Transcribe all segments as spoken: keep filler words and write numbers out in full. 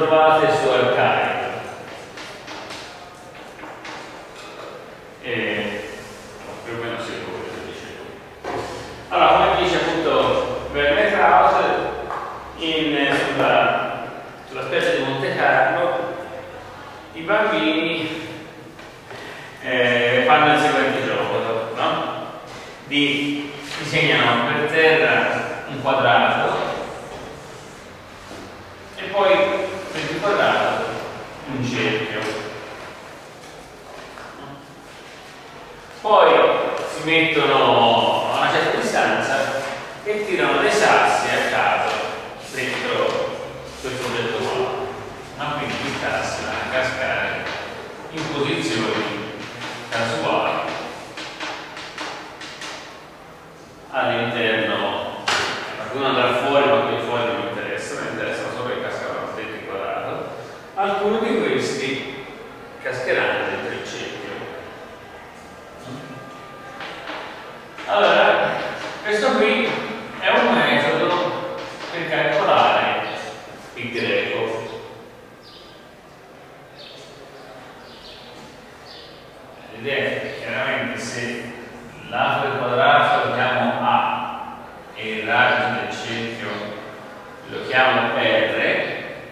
trovate su Archive. E più o meno sì, come dice. Allora, come dice appunto Werner Krauss, in, sulla, sulla specie di Monte Carlo, i bambini eh, fanno il seguente gioco, no? Di, disegnano per terra un quadrato e poi per il quadrato un cerchio. Poi si mettono a una certa distanza e tirano dei sassi a caso dentro questo oggetto qua. Ma quindi i sassi vanno a cascare in posizioni casuali all'interno. Qualcuno andrà fuori, ma qui fuori non mi interessa, mi interessano solo che cascano dentro il quadrato. Alcuni di questi cascheranno dentro il cerchio. Allora, questo qui è un metodo per calcolare il greco. L'idea è chiaramente se lato del quadrato lo chiamo A e il raggio del cerchio lo chiamo R,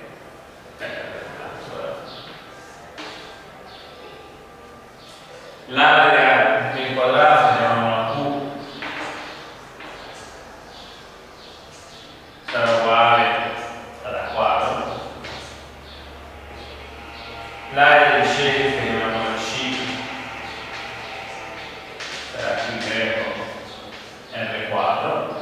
l'area del quadrato chiamiamola Q, sarà uguale ad A quadro, l'area del cerchio chiamiamola C, sarà Q greco R quadro.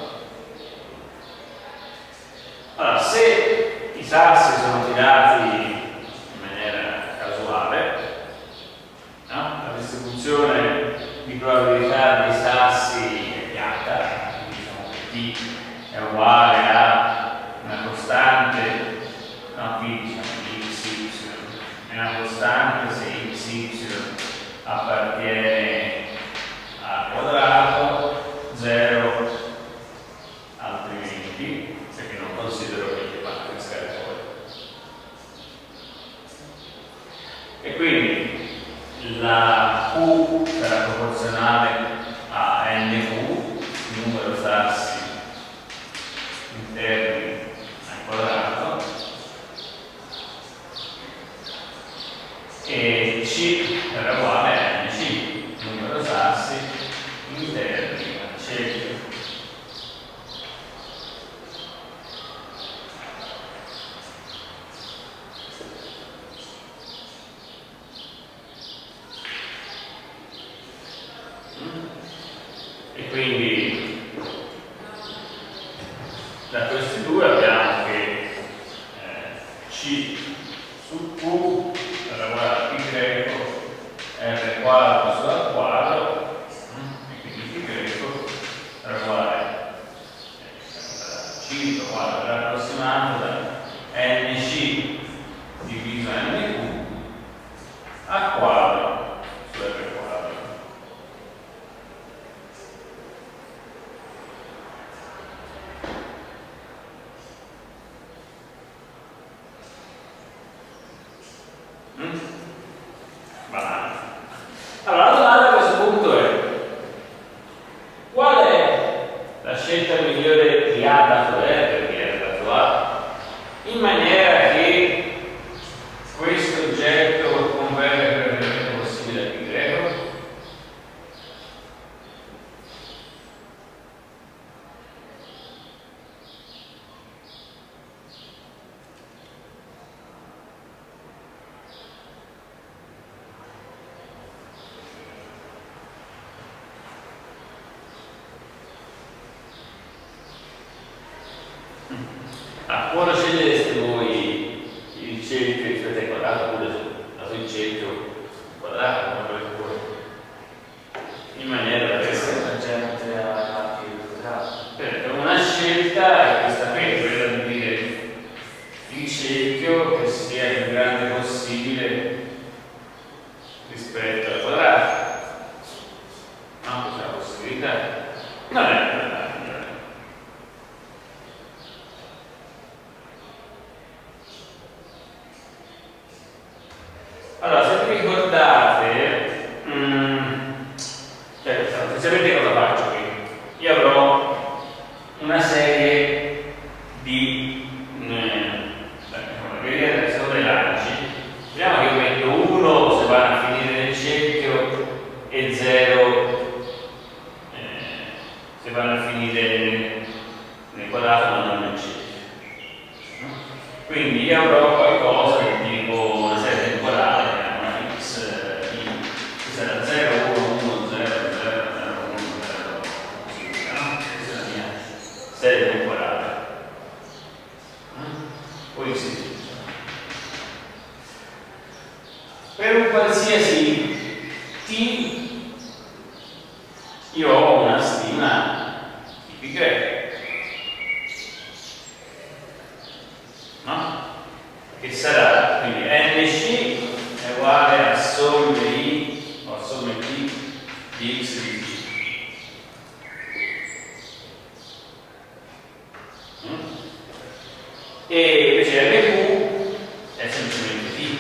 Allora, se i sassi sono tirati in maniera casuale, no? La distribuzione di probabilità dei sassi è piatta, diciamo che T è uguale a una costante, no, qui diciamo x y, è una costante se x y appartiene al quadrato, zero altrimenti, perché non considero che gli vanno a cascare fuori. E quindi la Q sarà proporzionale a N Q, il numero sassi interni al quadrato, e C sarà uguale a N C, il numero sassi interni al cerchio. E quindi da questi due abbiamo che eh, C su Q sarà uguale a P greco R quadro su A quadro, e quindi P greco sarà uguale a C quadro verrà approssimato da N C diviso N Q A quadro su R quadro. Banale. Allora la domanda a questo punto è: qual è la scelta migliore di A dato R per di R dato A, in maniera che questo oggetto converga il più rapidamente possibile a P greco? Ah, quando sceglieste voi il cerchio rispetto al quadrato, oppure dato il cerchio quadrato, come volete voi, in maniera da essere tangente a P quadrato. per una scelta è questa qui, quella di dire il cerchio che sia il più grande possibile rispetto al quadrato. No, questa è la possibilità. Non è una serie di lanci. Vediamo che io metto uno se vanno a finire nel cerchio e zero eh, se vanno a finire nel, nel quadrato ma non nel cerchio. Quindi io avrò qualcosa del tipo una serie temporale, una x i, che sarà zero, uno, uno, zero, zero, zero, uno, zero, così via, no? Questa è la mia serie temporale. Poi si per un qualsiasi t io ho una stima di π greco, no? Che sarà quindi nc è uguale a somme i o a somme t di x di t. Mm? E invece rq è semplicemente t,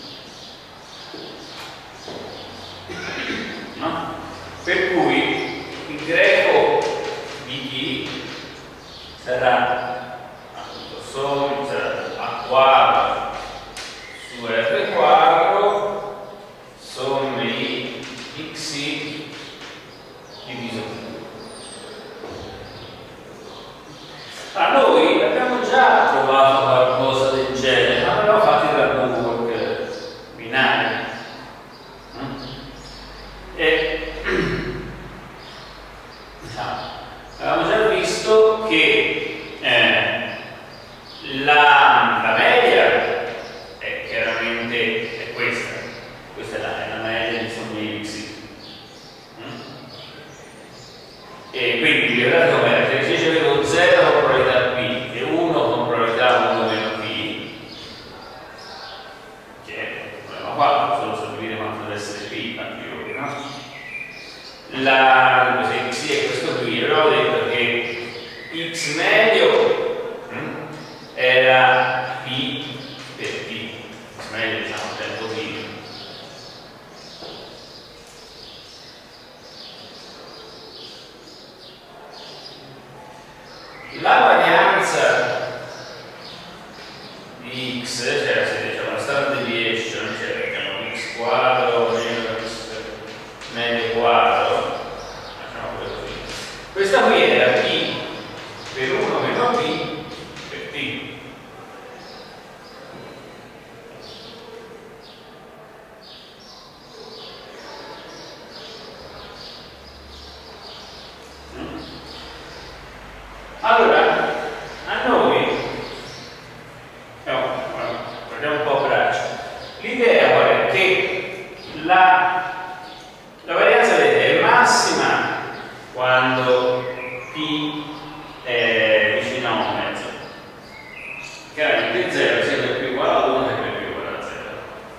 no? Per cui il greco di t sarà appunto somme, sarà a quadro su r quadro somme i xi diviso q. A noi abbiamo già trovato qualcosa del genere, ma abbiamo fatto il ragionamento binario. E diciamo, avevamo già visto che eh, la, la media è chiaramente è questa, questa è la, è la media di somme x. Mm? E quindi guardate com'era, se dice avevo zero con probabilità p e uno con probabilità uno meno p, che è un problema qua, solo stabilire quanto deve essere p a priori, no? La x è questo qui, avevo detto che x medio mm, era p per t, x medio diciamo tempo t. La varianza di x, cioè se diciamo la standard deviation, cioè diciamo x quadro meno x medio quadro, facciamo così. Questa qui era p per uno meno p per t. Allora, a noi, no, guardiamo un po' a braccio, l'idea è che la, la varianza vedete, è massima quando p è vicino a un mezzo. Chiaramente zero sia per più uguale a uno che per più uguale a zero.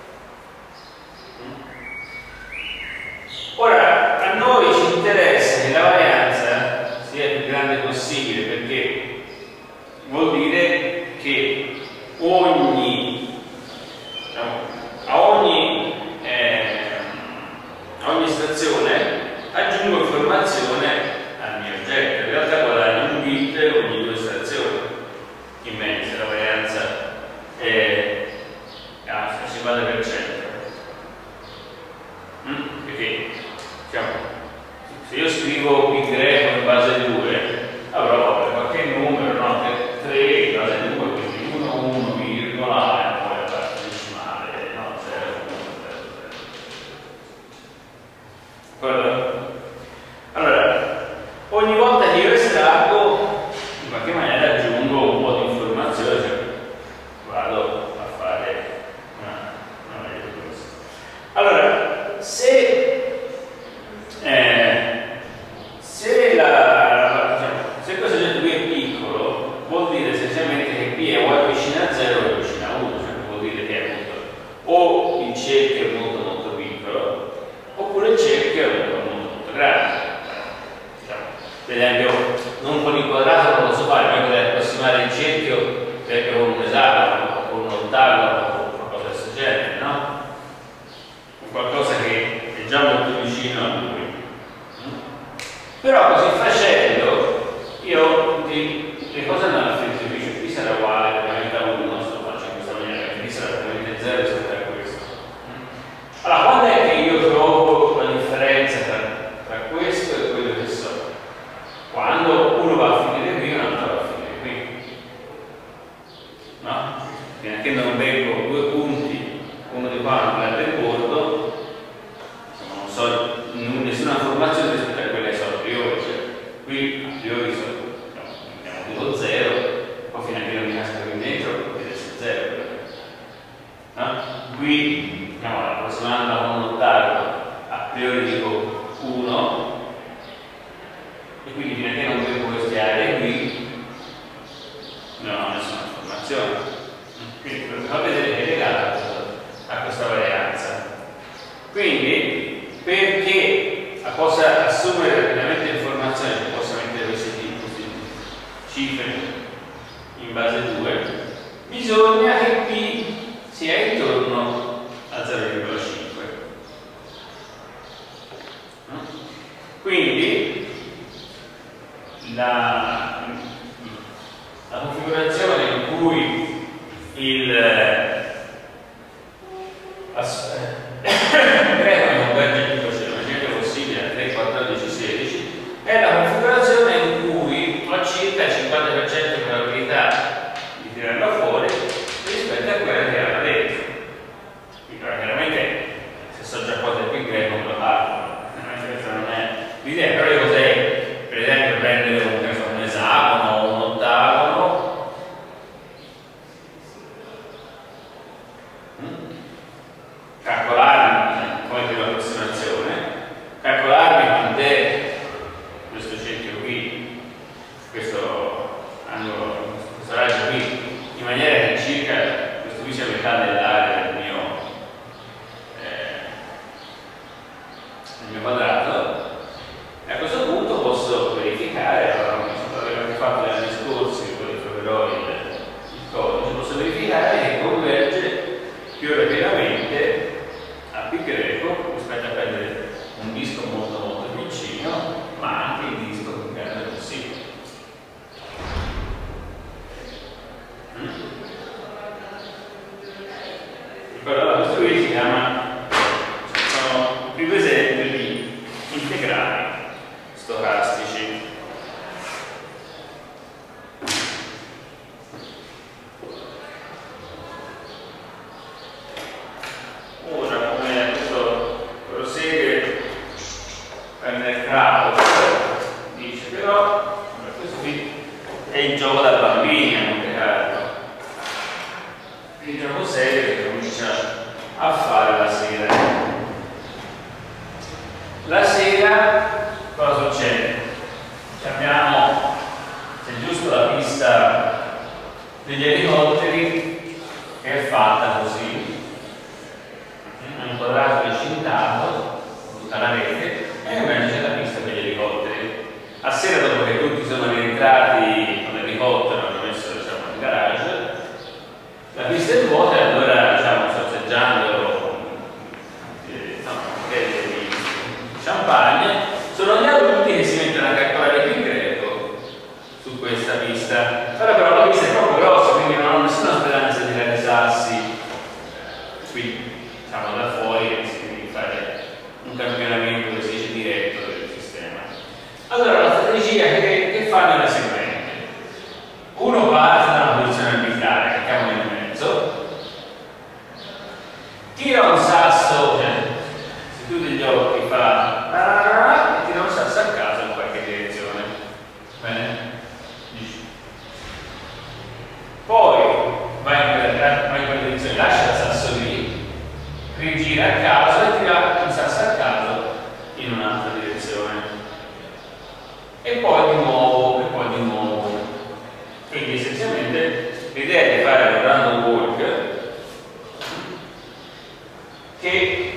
Ora, a noi ci interessa che la varianza sia il più grande possibile, perché vuol dire che ogni diciamo, a ogni eh, a ogni stazione aggiungo informazione al mio oggetto. In realtà guadagno un bit ogni due stazioni in mezzo, la varianza è al cinquanta per cento. Mm? Perché diciamo, se io scrivo pi greco in base due avrò qualche numero, no? tre in base due, quindi uno, uno, virgola e poi la parte decimale, no? zero, uno, zero, zero. Allora, ogni volta che io estraggo, in qualche maniera aggiungo un po' di informazione, cioè vado a fare una, una media di questo. Allora, se eh, se la, diciamo, se questo oggetto qui è piccolo, vuol dire essenzialmente che p è o è vicino a zero o è vicino a uno, cioè vuol dire che è appunto o il cerchio è molto molto piccolo oppure il cerchio è molto molto, molto grande. Diciamo, per esempio, non con il quadrato non lo so fare, ma per approssimare il cerchio perché con un esagono o con un ottagono o qualcosa del suo genere, no? Qualcosa che è già molto vicino a lui. Però così facendo io utilizzo qui a priori sono, abbiamo tipo zero, poi fino a che non mi casca qui dentro deve essere zero. No? Qui andiamo approssimando con un ottago, a priori dico uno, e quindi fino a che non vedo queste aree qui non ho nessuna informazione. Quindi per far vedere che è legato a questa varianza. Quindi perché possa assumere rapidamente informazioni, che possa mettere questi, questi cifre in base due, bisogna che P sia intorno a zero virgola cinque. Quindi la, la configurazione in cui il greco converge il più velocemente possibile a tre, quattordici, sedici è la configurazione in cui ho circa il cinquanta per cento di probabilità di tirarla fuori rispetto a quella che era dentro. Quindi chiaramente se so già cosa è più greco me lo calcolo, questa non è l'idea, però io cos'è? Per esempio prendere un, un esagono o un ottagono, calcolarmi come per l'approssimazione, calcolarmi quant'è questo cerchio qui, questo angolo, questo raggio qui, in maniera che circa questo qui sia metà dell'area del mio, eh, del mio quadrato, e a questo punto posso verificare, allora mi sono anche fatto negli anni scorsi, poi troverò il, il codice, posso verificare che converge più rapidamente a P greco rispetto a prendere un disco molto molto piccino, ma anche il disco più grande possibile. Mm? Allora questo qui si chiama, sono più esempi di integrali stocastici. Ora, come questo prosegue nel capo, dice però questo qui è il gioco da bambini a Monte Carlo, il gioco serio che comincia a fare la sera. La sera cosa succede? Abbiamo, se è giusto, la pista degli elicotteri che è fatta così, un quadrato recintato, tutta la rete, e invece c'è la pista per gli elicotteri. A sera, dopo che tutti sono rientrati con l'elicottero, hanno messo, diciamo, il garage, la pista è vuota, e allora, diciamo, sorseggiando eh, no, di champagne, sono gli adulti che si mettono a calcolare più greco su questa pista. Ora però la pista è troppo grossa, quindi non ho nessuna speranza di tirare sassi qui, diciamo, da fuori, che si deve fare un campionamento, come si dice, diretto del sistema. Allora la strategia che, che fanno è la seguente: uno parte da una posizione arbitraria, che mettiamo nel mezzo, tira un sasso, cioè si chiude gli occhi, fa e tira un sasso a caso in qualche direzione. Bene? Poi vai in quella, vai in quella direzione, lascia il sasso lì, rigira a caso e tira un sasso a caso in un'altra direzione. E poi di nuovo, e poi di nuovo. Quindi essenzialmente l'idea è di fare un random walk che,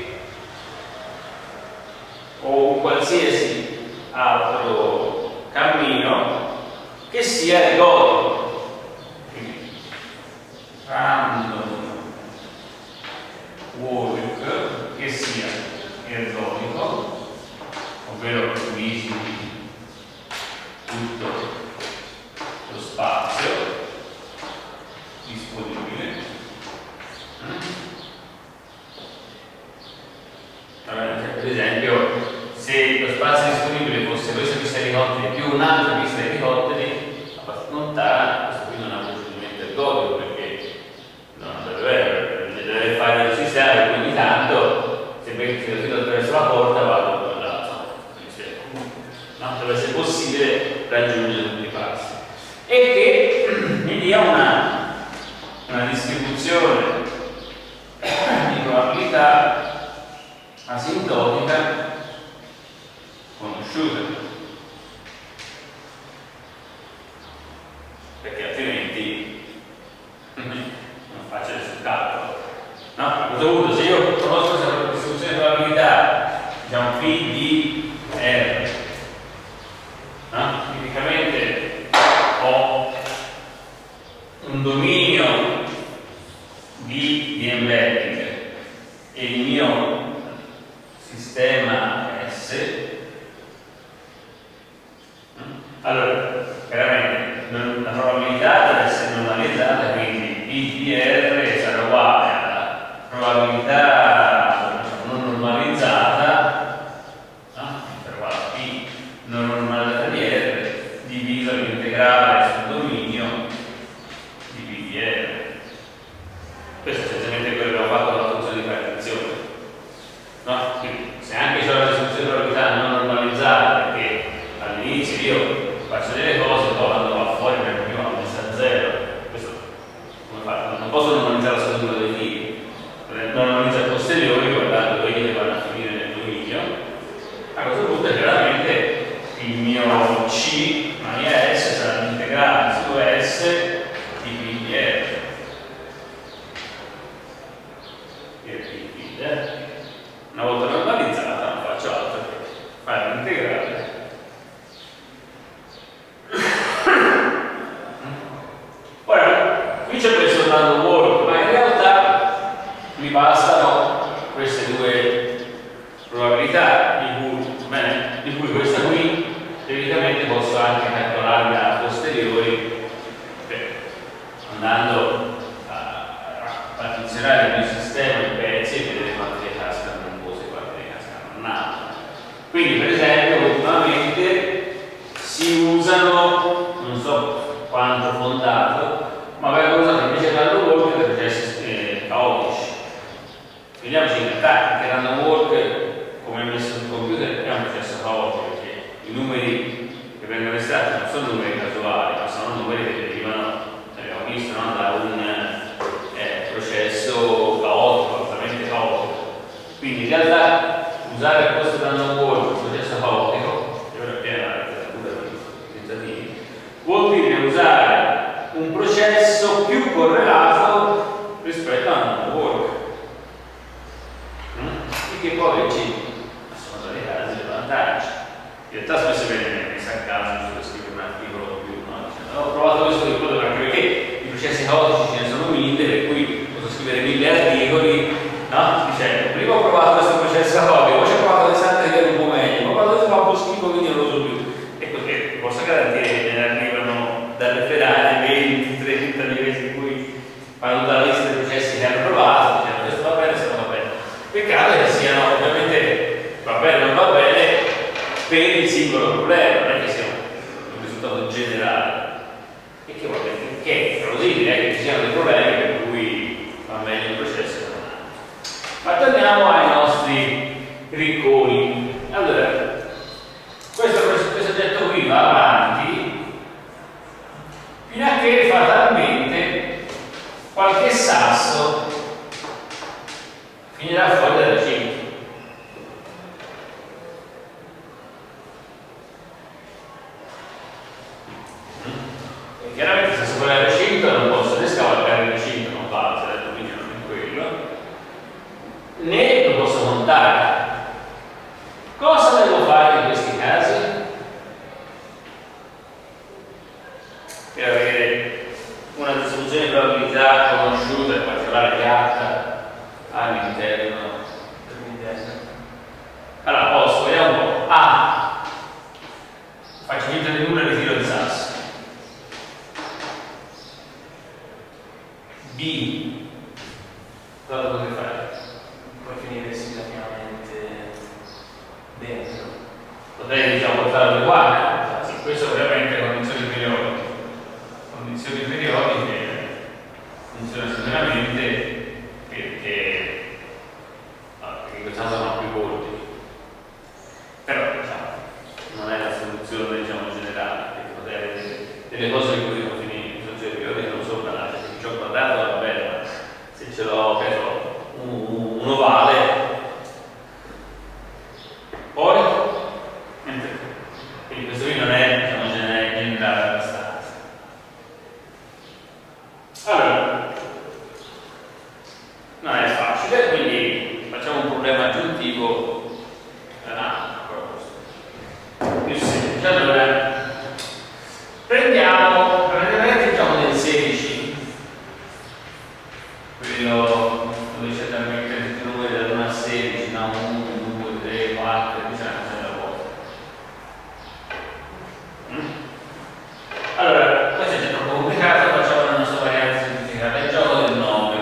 o un qualsiasi altro cammino che sia ergodico. Quindi random walk che sia ergodico, ovvero visiti tutto lo spazio disponibile. Allora, per esempio, se lo spazio disponibile fosse questa pista di elicotteri più un'altra pista di elicotteri lontana, questo qui non ha un procedimento ergodico, perché non deve, deve fare il sistema, e ogni tanto se lo tiro attraverso la porta vado dall'altro. No, deve essere possibile possibile raggiungere tutti i passi e che mi dia una, una distribuzione di probabilità asintotica conosciuta, perché altrimenti non faccio nessun calcolo, no? A questo punto, se io conosco questa distribuzione di probabilità, diciamo P di R, no? Tipicamente ho un dominio di, di embedding e il mio sistema S. Allora, chiaramente la probabilità deve essere normalizzata, quindi P di R sarà uguale alla probabilità non normalizzata, no? Per uguale a P non normalizzata di R diviso l'integrale sul dominio di P di R. Questo è essenzialmente quello che abbiamo fatto con la funzione di partizione, no? Quindi se anche c'è una distribuzione di probabilità non normalizzata, perché all'inizio io faccio delle cose, poi quando va fuori per prima ho messo a zero, questo come faccio? Non posso normalizzare la struttura dei fili, normalizzo a posteriori guardando dove che vanno a finire nel dominio. A questo punto chiaramente il mio C, la mia S sarà l'integrale su S di P di R. Una volta normalizzata non faccio altro che fare l'integrale. Ora, qui c'è questo soltanto work, ma in realtà mi bastano queste due probabilità, di cui, bene, di cui questa qui teoricamente posso anche calcolarla a posteriori, beh, andando a partizionare il mio sistema in pezzi e vedere quante ne cascano in cose e quante ne cascano in un'altra. Quindi, per esempio, ultimamente si usano, non so quanto fondato, ma vengono usati invece random walk per processi eh, caotici. Vediamoci in realtà che random walk, come è messo sul computer, è un processo caotico, perché i numeri che vengono estratti non sono numeri casuali, ma sono numeri che derivano, abbiamo visto, no, da un eh, processo caotico, altamente caotico. Quindi in realtà usare questo random walk, un processo caotico, che ora appena la letteratura di tentativi, vuol dire usare un processo più correlato rispetto a un random walk, e che poi ci sono dei casi di vantaggi. In realtà spesso viene messo a caso per scrivere un articolo più, no? Dicendo, ho provato questo che quello, anche perché i processi caotici ce ne sono mille, per cui posso scrivere mille articoli, no? Dicendo, prima ho provato questo processo caotico, poi ci ho provato l'esatta che era un po' meglio, ma quando ho fatto un po' schifo quindi non lo so più. E così posso garantire che ne arrivano dalle fedali venti trenta diversi in cui fanno tutta la lista dei processi che hanno provato, dicendo questo va bene, questo non va bene. Peccato che siano, ovviamente, va bene o non va bene per il singolo problema, non è che sia un risultato generale. E che va bene, che è plausibile eh, che ci siano dei problemi per cui va meglio il processo. Ma torniamo ai nostri ricconi. Allora, questo, questo oggetto qui va avanti fino a che fatalmente qualche sasso finirà fuori dal recinto. E chiaramente se si vuole il recinto non posso né scavalcare il recinto, non va, se il dominio non è quello, né lo posso montare. Cosa devo fare in questi casi? Per avere una distribuzione di probabilità conosciuta, in particolare piatta, all'interno dell'interno. Allora, posso, vediamo un po'. A. Faccio finta di nulla e ritiro il sasso. B. Cosa potete fare? Puoi finire simultaneamente dentro. Potrei, diciamo, portarlo uguale. Sì, questo ovviamente è condizioni periodiche. Condizioni periodiche funziona sicuramente perché delle cose di cui devo finire i soggetti, io non so parlare, se ci ho guardato va bene, ma se ce l'ho, che so, un, un ovale, poi, niente, quindi questo qui non è, diciamo, generale abbastanza. Allora, non è facile, quindi facciamo un problema aggiuntivo, ah, più semplice. Allora, prendiamo praticamente il gioco del sedici, quello dove c'è talmente il numero da uno a sedici, no? uno, due, tre, quattro, diciamo nella volta. Mm? Allora, questo è troppo complicato, facciamo la nostra variante semplificata, il gioco del nove.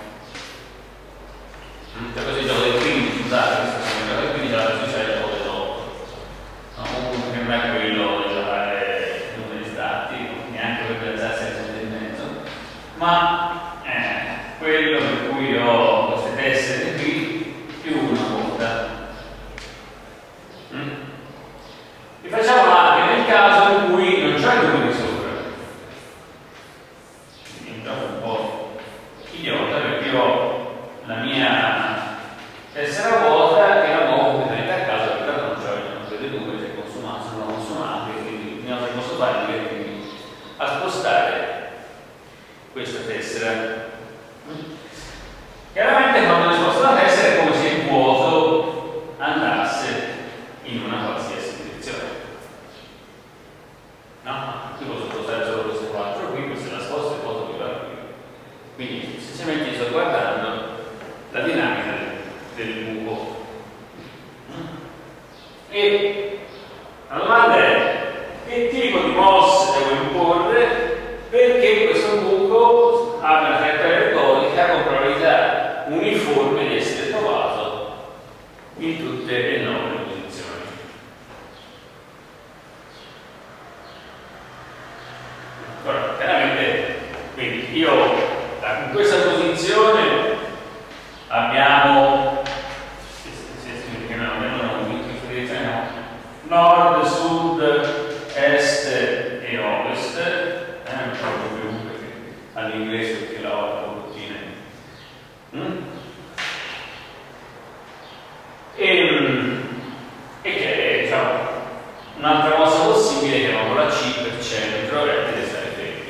Mm? Cioè questo è il gioco del quindici, scusate, questo è il gioco del quindici, allora qui c'è il gioco dell'otto. No, comunque che non è quello di giocare numeri estratti, neanche per pensarsi alle sette e mezzo, ma eh, quello per cui ho queste tessere qui più una volta. Mm? Li facciamo anche nel caso in cui non c'è il numero di sopra. Quindi è un po' idiota perché io ho la mia tessera vuota che la muovo completamente a caso perché tanto non c'è il numero dei numeri, se consumato, sono consumati, quindi l'unica cosa che posso fare è quindi a spostare questa tessera. Chiaramente quando si sposta la tessera è come se il vuoto andasse in una qualsiasi direzione. No? Qui posso spostare solo queste quattro qui, questa la sposto e il vuoto qui va qui. Quindi essenzialmente sto guardando la dinamica del, del buco. E la domanda è: che tipo di mosse devo imporre perché questo buco abbia una traiettoria retorica con probabilità uniforme di essere trovato in tutte le nove posizioni? Ora, chiaramente, quindi io in questa posizione abbiamo nord, sud, est e ovest, eh, non proprio più perché all'inglese perché la ho la routine. Mm? E, e che è, diciamo, un'altra mossa possibile, chiamiamola la C per centro e deve stare fermi.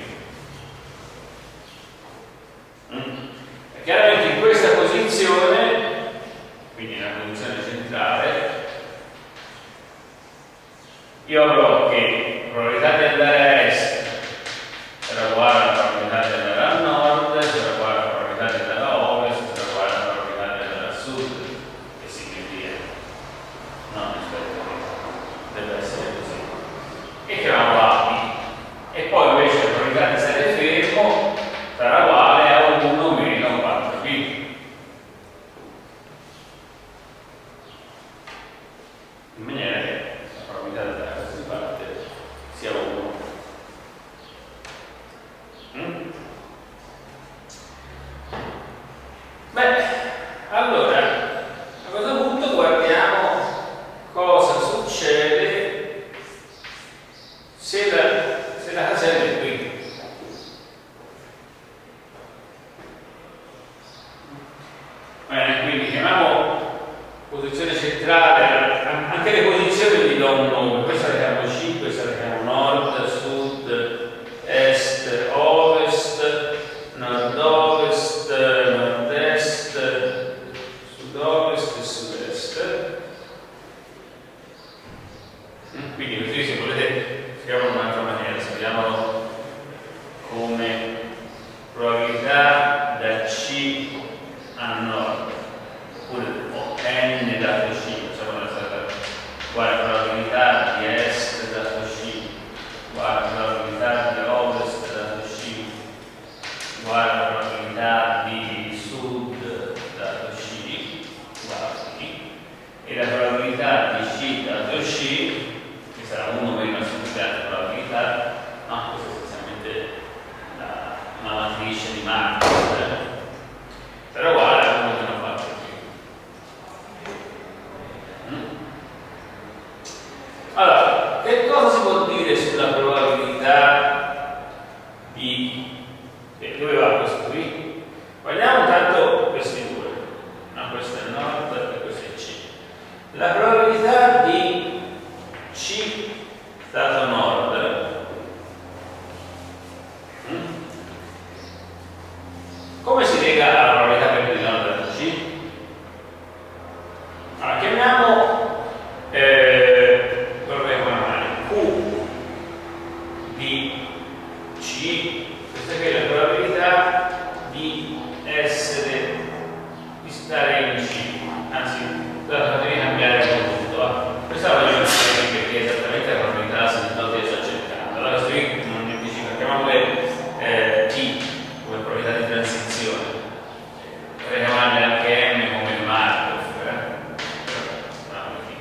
Mm? E chiaramente in questa posizione, quindi nella posizione centrale, io avrò che la probabilità di andare a est sarà uguale alla probabilità di andare a nord, sarà uguale alla probabilità di andare a ovest, sarà uguale alla probabilità di andare a sud, e si via. No, aspetta, deve essere così. E chiamiamo A B. E poi invece la probabilità di stare fermo sarà uguale a uno meno quattro B. In maniera che la probabilità di andare da questa parte sia uno. Mm? Beh, allora a questo punto guardiamo cosa succede se la, se la casella è qui. Bene, quindi chiamiamo posizione centrale, anche le posizioni gli do un nome, questa la chiamo C, questa la chiamo nord, sud, est, ovest, nord-ovest, nord-est, sud-ovest e sud-est. Quindi così se volete scriviamo in un'altra maniera, scriviamolo di C, questa qui è la probabilità di essere, di stare in C, anzi, fatemi cambiare il punto. Questa la voglio fare perché è esattamente la probabilità della asintotica che sto cercando. Allora, questo qui non è difficile, chiamiamole eh, T come probabilità di transizione. Potrei chiamarle anche M come Markov, eh? Però, no, T.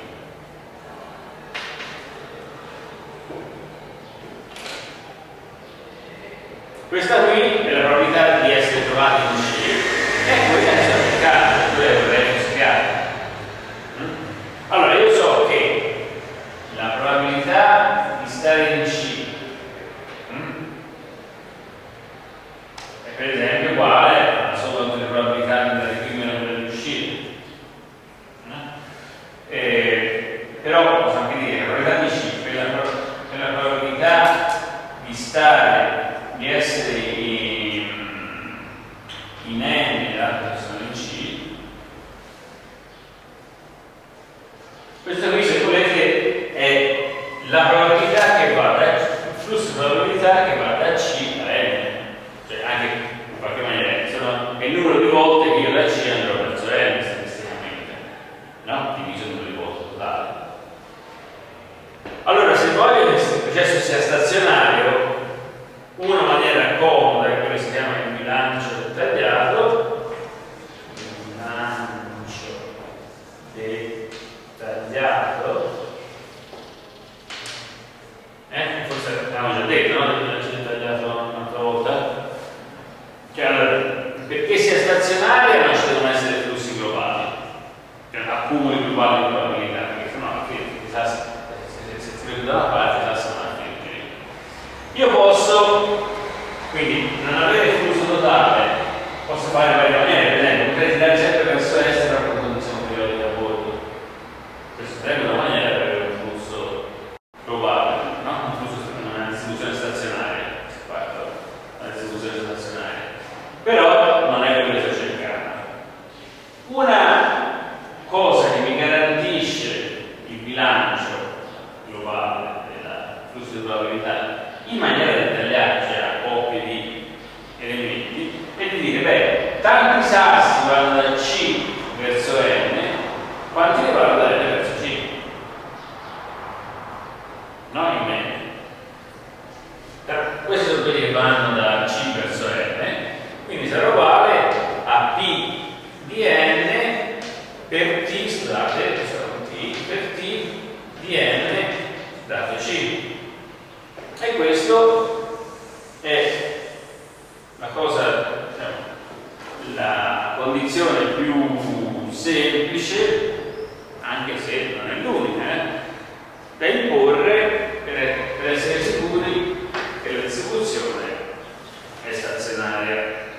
Questa qui è la probabilità di essere trovati in C e quella è la cercata, quella vorrei spiegare. Allora, io so che la probabilità di stare in C è per esempio uguale alla somma delle probabilità di andare qui meno quella di uscire. Eh, però posso anche dire che la probabilità di C è la, è la probabilità di stare, di essere in, in N, l'altro che sono in C. Questa qui, se volete, è la probabilità che va da il flusso di probabilità che va da C a N, cioè anche in qualche maniera sono, è il numero di volte che io da C andrò verso N statisticamente, no? Diviso il numero di volte totale. Allora, se voglio che questo processo sia stazionario, una maniera comoda è quello che si chiama il bilancio dettagliato, bilancio dettagliato, eh? Forse l'abbiamo già detto, no? Il bilancio dettagliato un'altra volta. Cioè, allora, perché sia stazionaria non ci devono essere flussi globali, cioè accumuli globali di probabilità, perché sennò alla fine se si vede da una parte i tassi non hanno finito. Io posso quindi non avere il flusso totale, posso fare in varie maniere, per esempio potrei tirare sempre verso est proprio quando siamo arrivati da bordo. Questo sarebbe una maniera per avere un flusso globale, no? Un flusso, una distribuzione stazionaria, una distribuzione stazionaria. Però non è quello che sto cercando. Una cosa che mi garantisce il bilancio globale del flusso di probabilità in maniera dettagliata, cioè a coppie di elementi, e di dire, beh, tanti sassi vanno da C verso N, quanti ne vanno da N verso C? No, in media. Questi sono quelli che vanno da C verso N, quindi sarà uguale a P di N per T, scusate, sarà T, per T di N dato C. E questo è la cosa, diciamo, la condizione più semplice, anche se non è l'unica, eh, da imporre per, per essere sicuri che la distribuzione è stazionaria.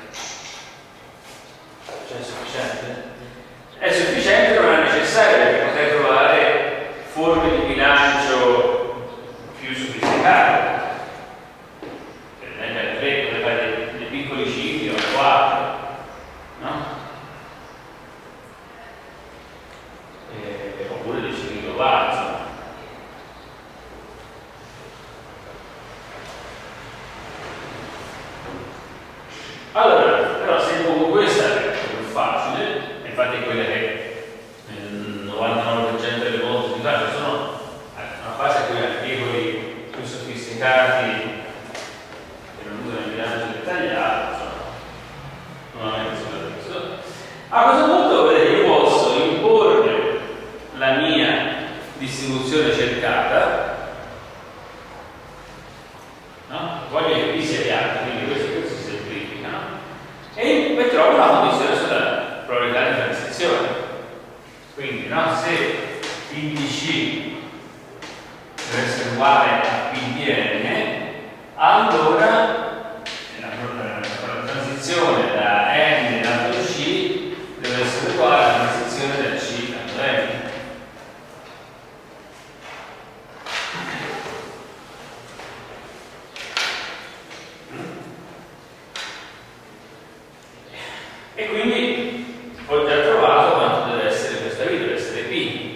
Cioè è sufficiente? È sufficiente, non è necessario, perché potrei trovare forme di bilancio più sofisticate. Per esempio al tre potrei fare dei, dei piccoli cicli o al quattro, no? Eh, oppure dei cicli globali, insomma. Allora, però se pongo questa è più facile, infatti è quella che il novantanove per cento delle volte si fa, sono una fase a cui articoli più sofisticati che non usano il bilancio dettagliato, insomma, non è questo. A questo punto, vedete, io posso imporre la mia distribuzione cercata, no? Voglio che qui sia piatta, quindi questo, questo si semplifica, no? E poi trovo una condizione sulla probabilità di transizione. Quindi, no? Se P di C deve essere uguale a P di N, allora la, la, la transizione da N dato C deve essere uguale alla transizione da C dato N. E quindi ho già trovato quanto deve essere questa V, deve essere P.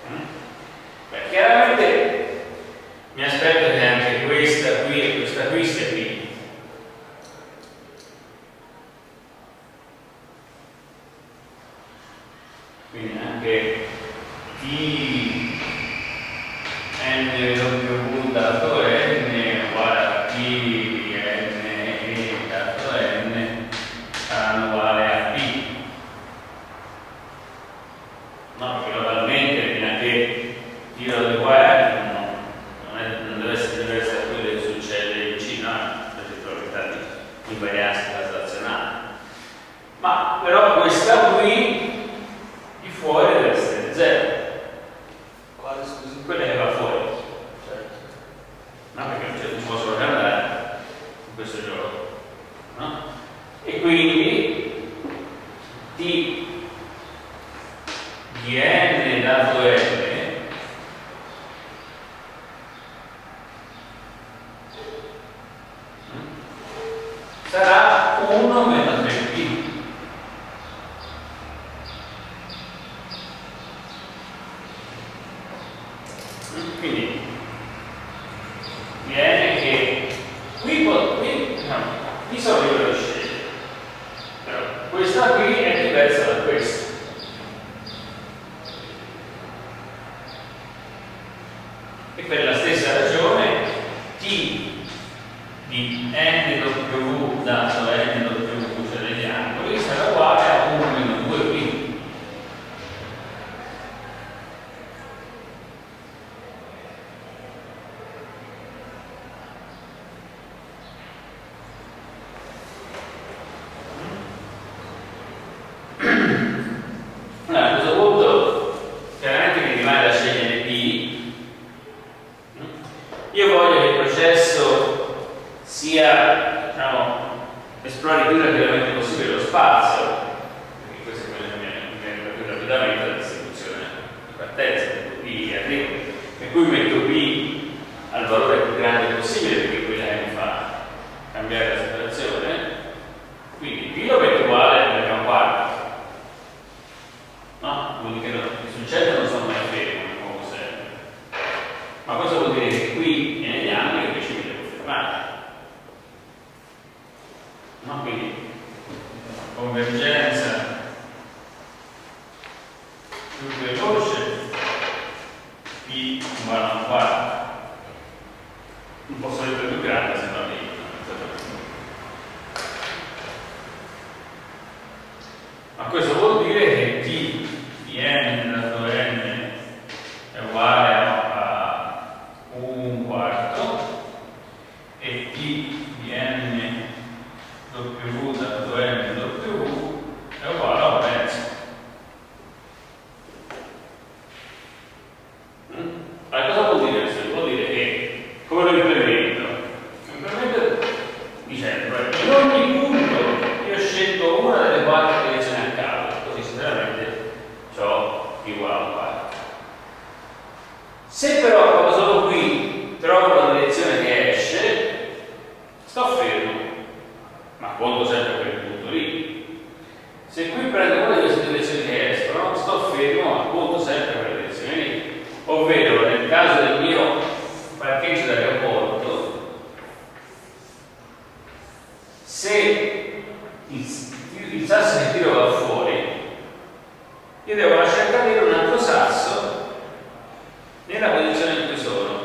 Beh, chiaramente mi aspetto che anche questa qui e questa qui sia qui. Quindi anche T n w dato n uguale a T di n e dato n saranno uguali a P. No, perché lokalmente fino a che tiro le uguali non, non, è, non deve essere diversa da quello che succede vicino alla probabilità di invarianza traslazionale. Ma però questa qui di fuori deve essere zero. Quale, scusi? Quella che va fuori. Certo. No, perché non, non si possono cambiare in questo gioco. No? E quindi T di n dato n sarà uno meno tre p. Quindi viene che qui, qui, no, qui sono libero di scegliere, però questa qui è diversa da questa. E per la stessa ragione T di n w dato n w, cioè degli angoli, sarà uguale a uno meno due p. Allora, a questo punto chiaramente mi rimane da scegliere P. Io voglio che il processo sia, diciamo, esplori più rapidamente possibile lo spazio, perché questo è quello che mi viene più rapidamente la distribuzione di partenza, metto P e arrivo, per cui metto P al valore più grande possibile, perché è quella che mi fa cambiare la situazione. Quindi P lo metto uguale perché è un quarto. No? Vuol dire che i successi non sono mai fermi, come sempre. Ma cosa vuol dire? Che qui e negli angoli invece mi devo fermare. No? Quindi convergenza più veloce P uguale a un quarto. Non posso essere più grande se non lì. Ma questo vuol dire che T di n dato n è uguale a un quarto e T di n w dato n w è uguale a un mezzo. Allora, cosa vuol dire questo? Vuol dire che, come lo implemento? Lo implemento dicendo, in ogni punto io scelgo una delle quattro direzioni a caso, così sinceramente ciò uguale a un quarto. Se però quando sono qui trovo la direzione che esce, sto fermo, ma conto sempre quel punto lì. Se qui prendo una di queste direzioni che escono, sto fermo, ma conto sempre quella direzione lì. Ovvero, nel caso del mio parcheggio d'aeroporto, se il, il sasso che tiro va fuori, io devo lasciare cadere un altro sasso nella posizione in cui sono.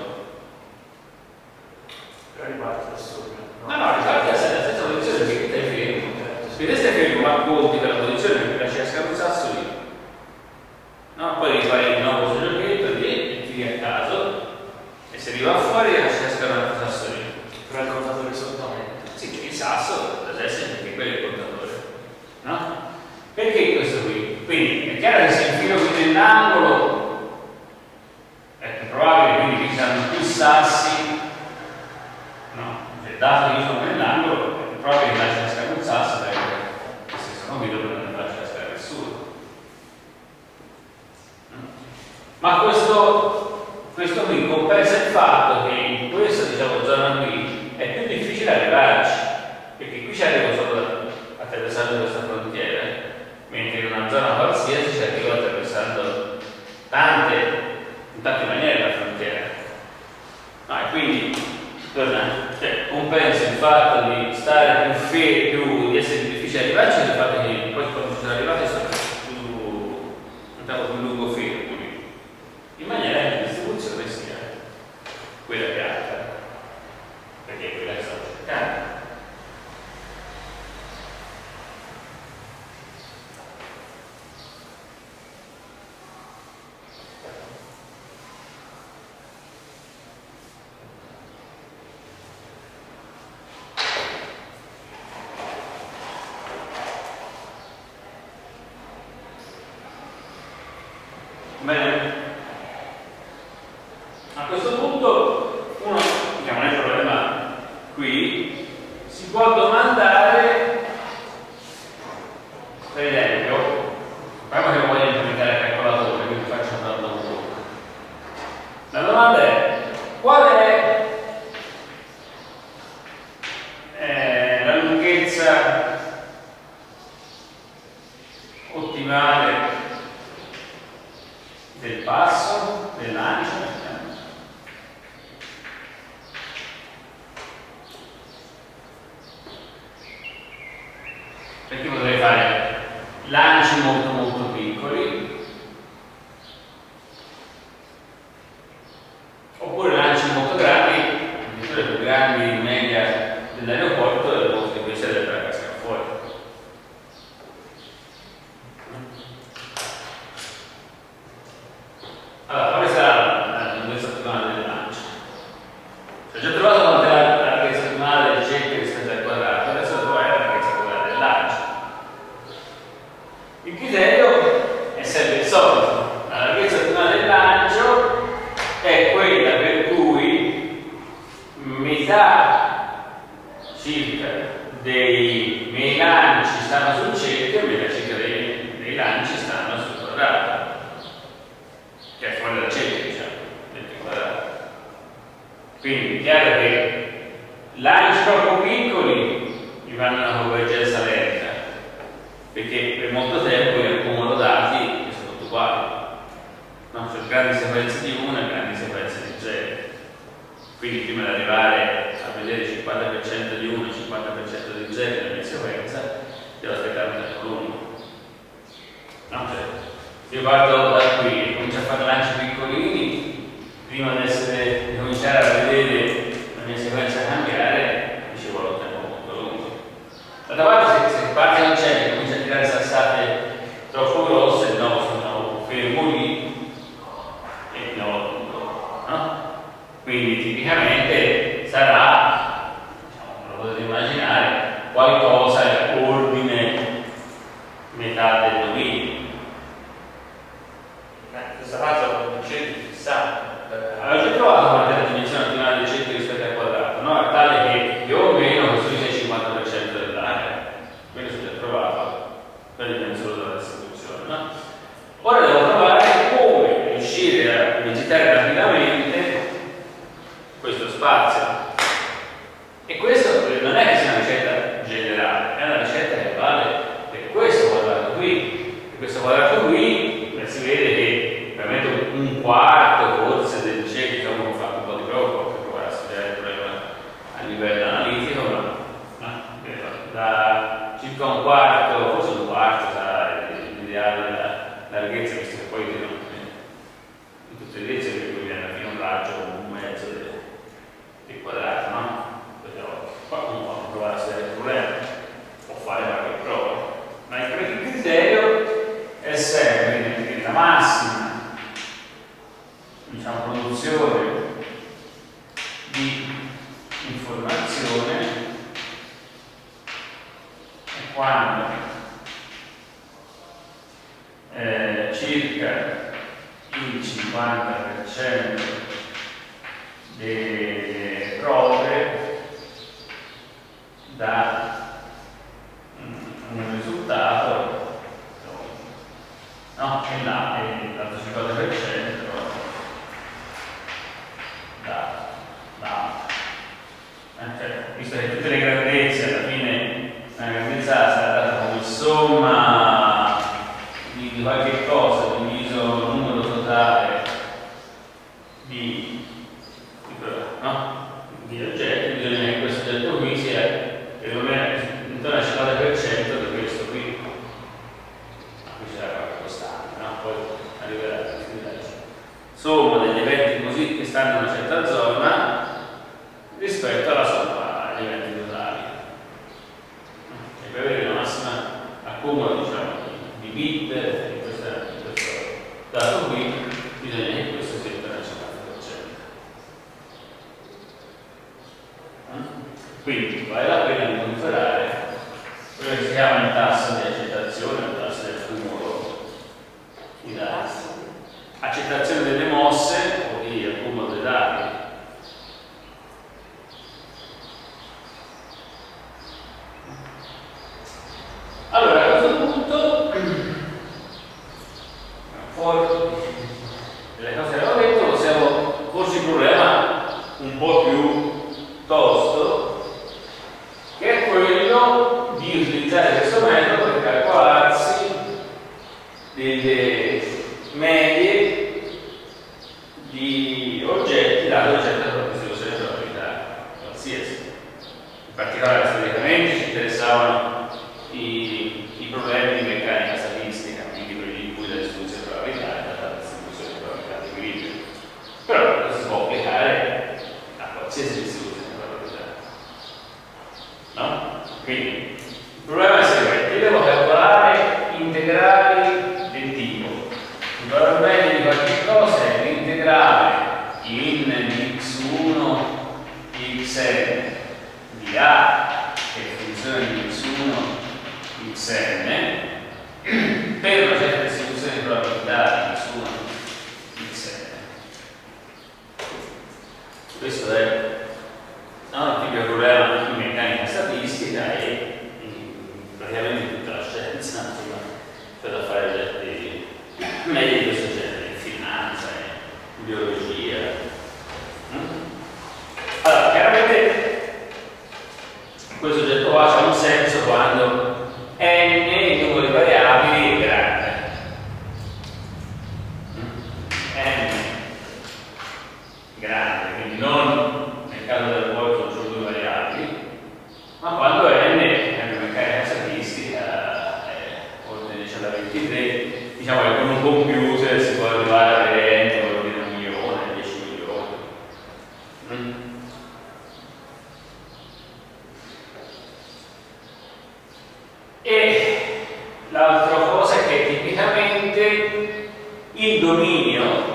Però riparte da sopra. No, no, riparte alla stessa posizione perché qui stai fermo. Se te stai fermo, ma conti per la posizione perché lasci cascare un sasso lì. No, poi devi fare di nuovo questo giochetto e tiri a caso e se arriva fuori lasci cascare un altro sasso lì. Però il contatore sotto aumenta. Sì, c'è il sasso, deve essere perché quello è il contatore. No? Perché questo qui? Quindi è chiaro che se infilo qui nell'angolo è più probabile, quindi qui saranno più sassi. No? Cioè, dato che io sono nell'angolo, è più probabile che lasci cascare un sasso perché se sono qui dopo non lascio cascare nessuno. Ma questo, questo qui compensa il fatto che in questa, diciamo, zona qui è più difficile arrivarci, perché qui ci arrivo solo attraversando questa frontiera, mentre in una zona qualsiasi ci arrivo attraversando tante in tante maniere la frontiera. No, e quindi torna, cioè, compensa il fatto di stare più fermi, più di essere più difficile arrivarci, il fatto che poi quando ci sono arrivati sono più un tempo più lungo fermo, in maniera che la distribuzione sia quella che alta, perché è quella che stavo cercando. Bene, a questo punto uno, diciamo, nel problema qui si può domandare, per esempio, speriamo che non voglio implementare il calcolatore, quindi faccio un dato un po'. La domanda è: qual è eh, la lunghezza ottimale del passo, del lancio? Perché potrei fare lanci molto molto piccoli, oppure lanci molto grandi, addirittura più grandi in media dell'aeroporto, e molto invece della casca fuori. Allora, quale sarà la lunghezza ottimale del lancio? Ho già trovato quanto è la larghezza ottimale del cerchio rispetto al quadrato, adesso devo trovare la larghezza ottimale del lancio. Il criterio è sempre il solito: la larghezza ottimale del lancio è quella per cui metà circa dei miei lanci stanno sul cerchio e metà circa dei, dei lanci stanno sul quadrato, che è fuori dal cerchio, diciamo, dentro il quadrato. Quindi è chiaro che lanci troppo piccoli mi fanno una convergenza lenta, perché per molto tempo io accumulo dati che sono tutti uguali, no? Cioè grandi sequenze di uno e grandi sequenze di zero. Quindi prima di arrivare a vedere il cinquanta per cento di uno e il cinquanta per cento di zero nella mia sequenza, devo aspettare un tempo lungo. No? Cioè, io parto da qui e comincio a fare lanci piccolini, prima di, essere, di cominciare a vedere la mia sequenza cambiare, mi ci vuole un tempo molto lungo. D'altra parte, se, se parte non c'è e comincia a tirare sassate troppo grosse, no, sono fermo lì e no, no? Quindi tipicamente sarà, diciamo, lo potete immaginare, qualcosa in ordine metà del dominio. In questo caso non c'è di fissato. Allora, già trovato qual è la dimensione ottimale del cerchio rispetto al quadrato, no? È tale che più o meno questo sia il cinquanta per cento dell'area. Quindi si è già trovato, per dipende solo dalla distribuzione, no? Ora devo trovare come riuscire a visitare rapidamente questo spazio. E questo non è che sia una ricetta generale, è una ricetta che vale per questo quadrato qui. Per questo quadrato qui si vede che veramente un quarto forse del cerchio, diciamo, ho fatto un po' di prova per provare a studiare il problema a livello analitico, ma no? Da circa un quarto, forse un quarto sarà l'ideale della larghezza, visto che poi in tutte le direzioni, per cui viene alla fine un raggio con un mezzo del, del quadrato, no? Però qualcuno può provare a studiare il problema o fare qualche prova, ma il criterio è sempre che la massima, diciamo, produzione di informazione è quando eh, circa il cinquanta per cento delle prove dà un risultato, no? E là è l'altro cinquanta per cento da, da eh, cioè, visto che tutte le grandezze alla fine una grandezza sarà data come somma di, di qualche cosa diviso il numero totale così, che stanno in una certa zona rispetto alla somma agli eventi totali. E per avere la massima accumulo, diciamo, di bit in questo dato qui, bisogna che questo sia il cinquanta per cento. Quindi vale la pena di monitorare quello che si chiama il tasso di accettazione, il tasso di accumulo di dati. Accettazione delle mosse o di accumulo dei dati. Allora, a questo punto, fuori delle cose che avevo detto, possiamo porci il problema un po' più tosto, che è quello di utilizzare questo metodo per calcolarsi delle medie di oggetti dato una certa distribuzione di probabilità qualsiasi. In particolare storicamente ci interessavano i, i problemi di meccanica statistica, quindi quelli in cui la distribuzione di probabilità è data la distribuzione di probabilità di equilibrio. Però questo si può applicare a qualsiasi distribuzione di probabilità. No? Quindi il problema è il seguente: io devo calcolare integrali del tipo il valore medio di qualche cosa è l'integrale in di x uno di xn di a, che è funzione di x uno di xn, per una certa distribuzione di probabilità di x uno di xn. Questo è no, un tipico problema di meccanica statistica e praticamente in tutta la scienza, insomma, per da fare certi medie di questo genere, in finanza, in biologia. Allora, chiaramente questo oggetto qua ha un senso quando n, il numero di variabili, è grande. N grande, quindi non nel caso del volto sono due variabili, ma quando n è una meccanica statistica, eh, oltre dieci alla ventitré, diciamo che con un computer si può arrivare a avere n, vuol dire un milione, dieci milioni. Mm. E l'altra cosa è che tipicamente il dominio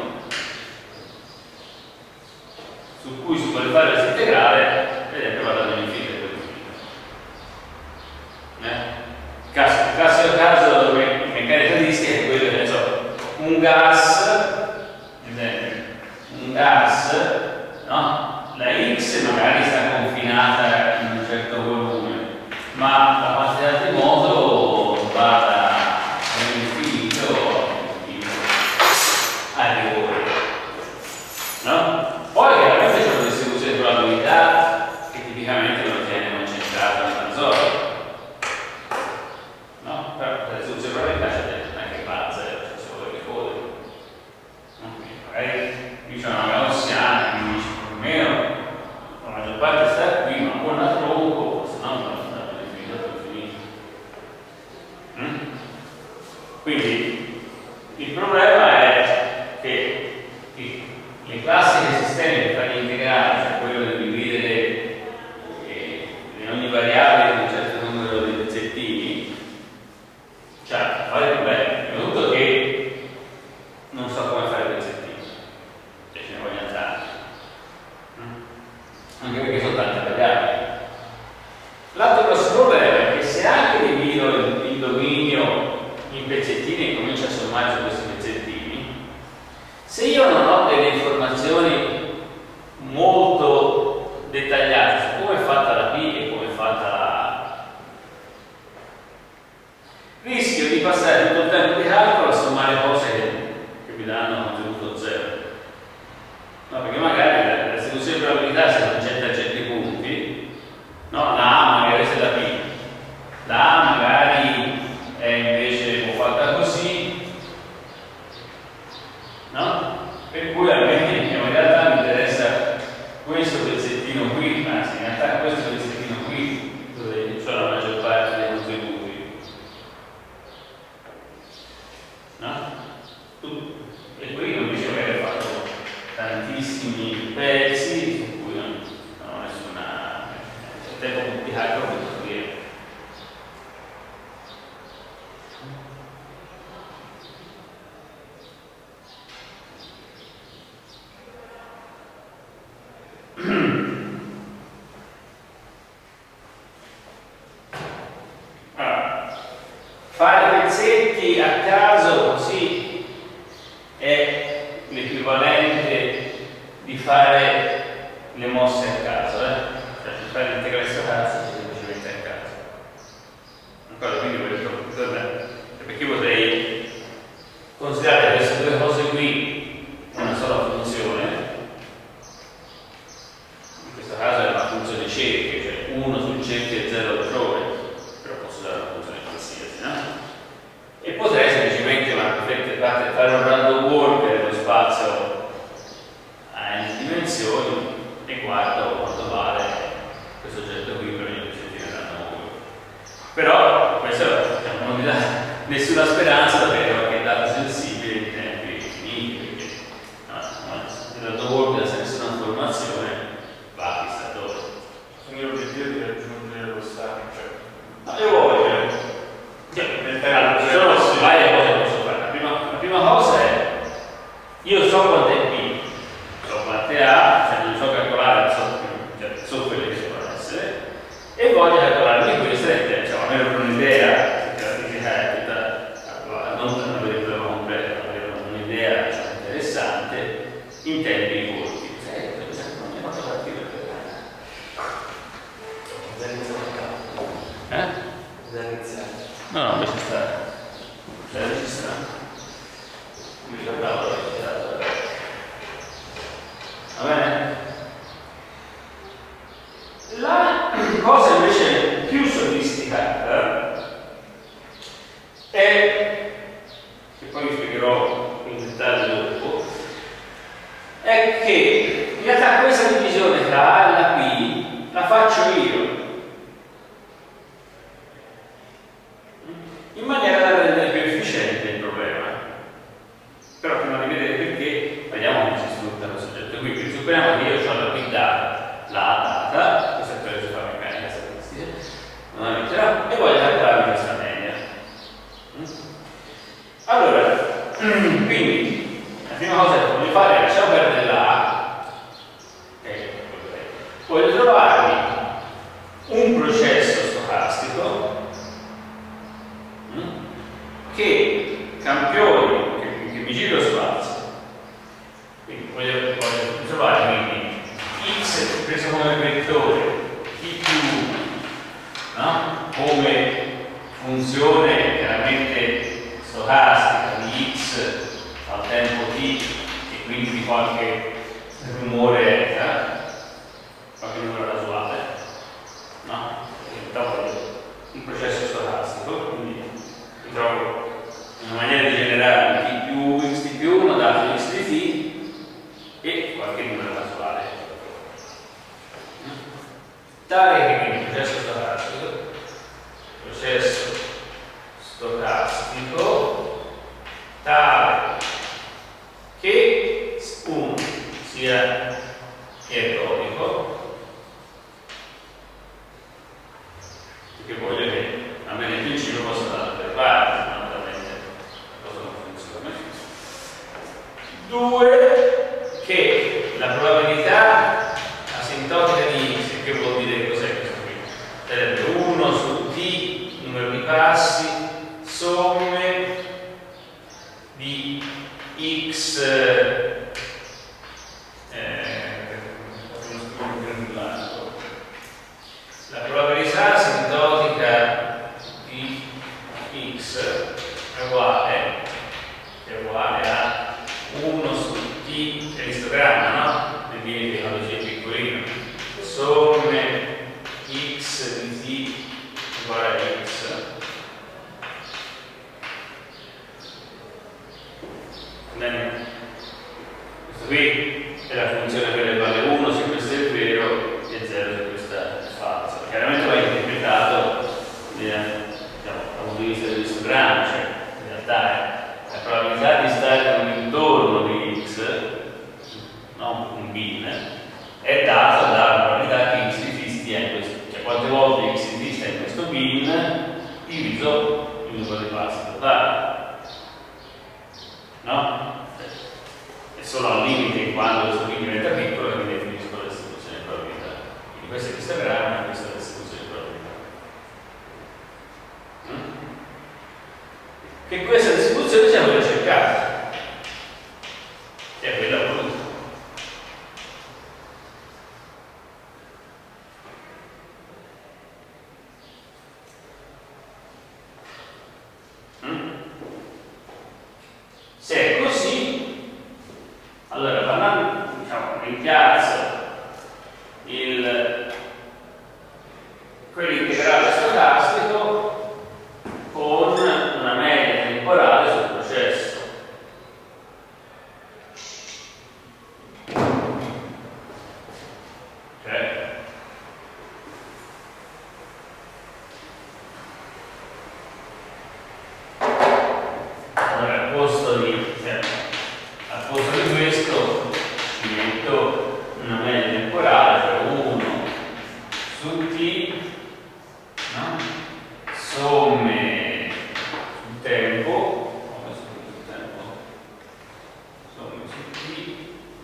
su cui si vuole fare questo integrale, per esempio, va dall'infinito al dominio. Eh? Caso, il classico caso dove in meccanica statistica è quello che ne so, un gas, esempio, un gas, no? La X magari sta confinata in un certo volume, ma la quantità di moto va dall'infinito al rigore, no? Poi chiaramente c'è una distribuzione di probabilità che tipicamente lo tiene concentrato nella zona, no? Però la distribuzione di probabilità c'è anche base, c'è solo le code. Magari qui c'è una gaussiana, quindi più o meno la maggior parte sta qui, ma con una tronco, se no non sta all'infinito all'infinito. Mm? Quindi il problema è che le classi dei sistemi per fare gli integrali, cioè quello di dividere eh, in ogni variabile in un certo numero di pezzettini, cioè fare problemi. Prima di tutto che non so come fare i pezzettini, cioè ce ne vogliono tanti, anche perché sono tante variabili. L'altro grosso problema è che se anche divido il, il dominio in pezzettini e comincio a sommare su questi pezzettini, se io non ho delle informazioni molto dettagliate su come è fatta la P e come è fatta la A, rischio di passare tutto il tempo di calcolo a sommare cose che, che mi danno contenuto zero. No, perché magari la, la distribuzione di probabilità si concetta a certi punti, no? La A magari è la P, la A magari è invece fatta così, no? Per cui piccolissimi pezzi su cui non, non ho nessuna tempo complicato come dire. Allora, fare pezzetti a caso così è l'equivalente di fare le mosse a caso, eh? Cioè di fare l'integrale stocastica semplicemente a caso. Ancora, quindi perché potrei considerare queste due cose qui una sola funzione. In questo caso è una funzione cerchio, cioè uno sul cerchio e zero altrove, però posso dare una funzione qualsiasi, no? E potrei semplicemente fare un random walk dello spazio a n dimensioni e guardo quanto vale questo oggetto qui per ogni pezzettino random walk. Però questo diciamo, non mi dà nessuna speranza davvero che data sensibile in tempi finiti, perché no, il random walk senza nessuna informazione va chissà dove. Quindi l'obiettivo è di raggiungere lo stato, cioè. No, io voglio. Allora, ci sono varie cose che posso fare. La prima, la prima cosa è io so quanto è B, so quante A, cioè non so calcolare, so, cioè, so quelle che devono essere, e voglio calcolare di queste, diciamo, almeno con un'idea, perché la fisica è tutta, non avere il problema completo, ma avere un'idea diciamo, interessante in tempi corti. Eh, non mi faccio partire per eh? No, no, invece sta. C'è registrato. Mi ricordavo l'ho registrato. Va bene? La cosa invece più sofisticata è, che poi vi spiegherò in dettaglio dopo, è che in realtà questa divisione tra A e la B la faccio io. In maniera da rendere più efficiente il problema. Però prima di vedere perché, vediamo come si sfrutta questo oggetto qui. Quindi supponiamo che io ho la B data, la A data, questa è quella che si fa meccanica statistica, non la metterò, e voglio calcolarmi questa media. Allora, quindi, la prima cosa che voglio fare è lasciare perdere la A, okay. Voglio trovarmi un processo stocastico che campioni, che, che mi giri lo spazio. Quindi voglio, voglio trovare quindi x preso come vettore, i più uno, no? Come funzione chiaramente stocastica di x al tempo t e quindi di qualche rumore, eh? Qualche numero casuale, no? Un processo stocastico, quindi mi trovo una maniera di generare t più x di più uno dato x di t e qualche numero casuale. Tale che quindi il processo stocastico, processo stocastico tale che uno sia ergodico, perché voglio che almeno in principio possa dare per parti, naturalmente la cosa non funziona. Due, che la probabilità asintotica di x, che vuol dire cos'è questo qui? Sarebbe uno su t, numero di passi, somme di x la probabilità asintotica di x è uguale, è uguale a uno su t, è l'istogramma, no? Quindi viene che quando sia piccolino, somme x di t uguale a x. Bene? Questo qui è la funzione per le vale uno se questo è vero e zero se questo è falso. Chiaramente va interpretato dal punto di vista dell'istogramma, cioè in realtà è la probabilità di stare con un intorno di x, no? Un bin, è dato dalla probabilità che x di t stia in questo, cioè quante volte x di t sta in questo bin diviso il numero di passi totali. No? È solo al limite quando questo bin diventa piccolo che quindi definisco la distribuzione di probabilità. Quindi questo è il istogramma e questa è la distribuzione di probabilità. Mm? Che questa distribuzione sia quella cercata, che è quella voluta. Mm? Se è così, allora parlando, diciamo, rimpiazzo il quell'integrale stocastico con una media temporale sul processo. Ok? Allora al posto di, cioè, al posto di questo ci metto una media temporale, cioè uno su t, no? Somme sul tempo, come somme sul tempo? Somme su t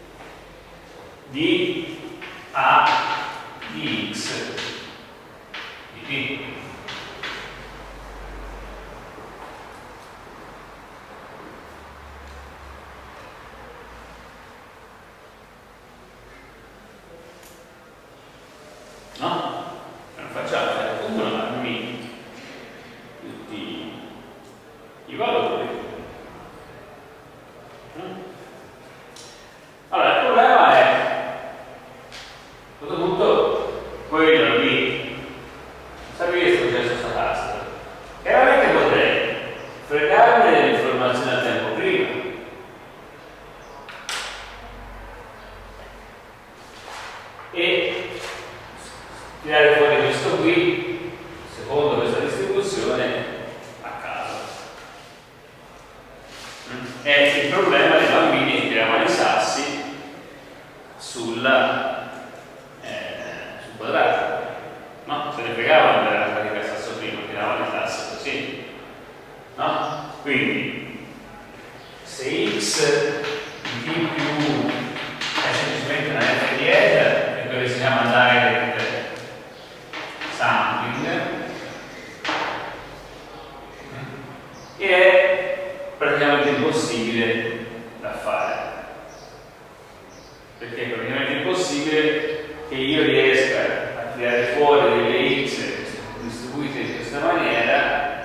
di a di x di t. No? Non facciamo calcolarmi tutti i valori. Allora, il problema è a questo punto quello di sapere il processo stocastico. Chiaramente potrei fregarmi delle informazioni a tempo prima. E tirare fuori questo qui secondo questa distribuzione a caso. È il problema dei bambini che tiravano i sassi sulla, eh, sul quadrato, no? Se ne fregavano della pratica sasso prima, tiravano i sassi così, no? Quindi se x di t più uno è semplicemente una f di eta, è quello che si chiama direct sampling, e è praticamente impossibile da fare, perché è praticamente impossibile che io riesca a tirare fuori delle x distribuite in questa maniera,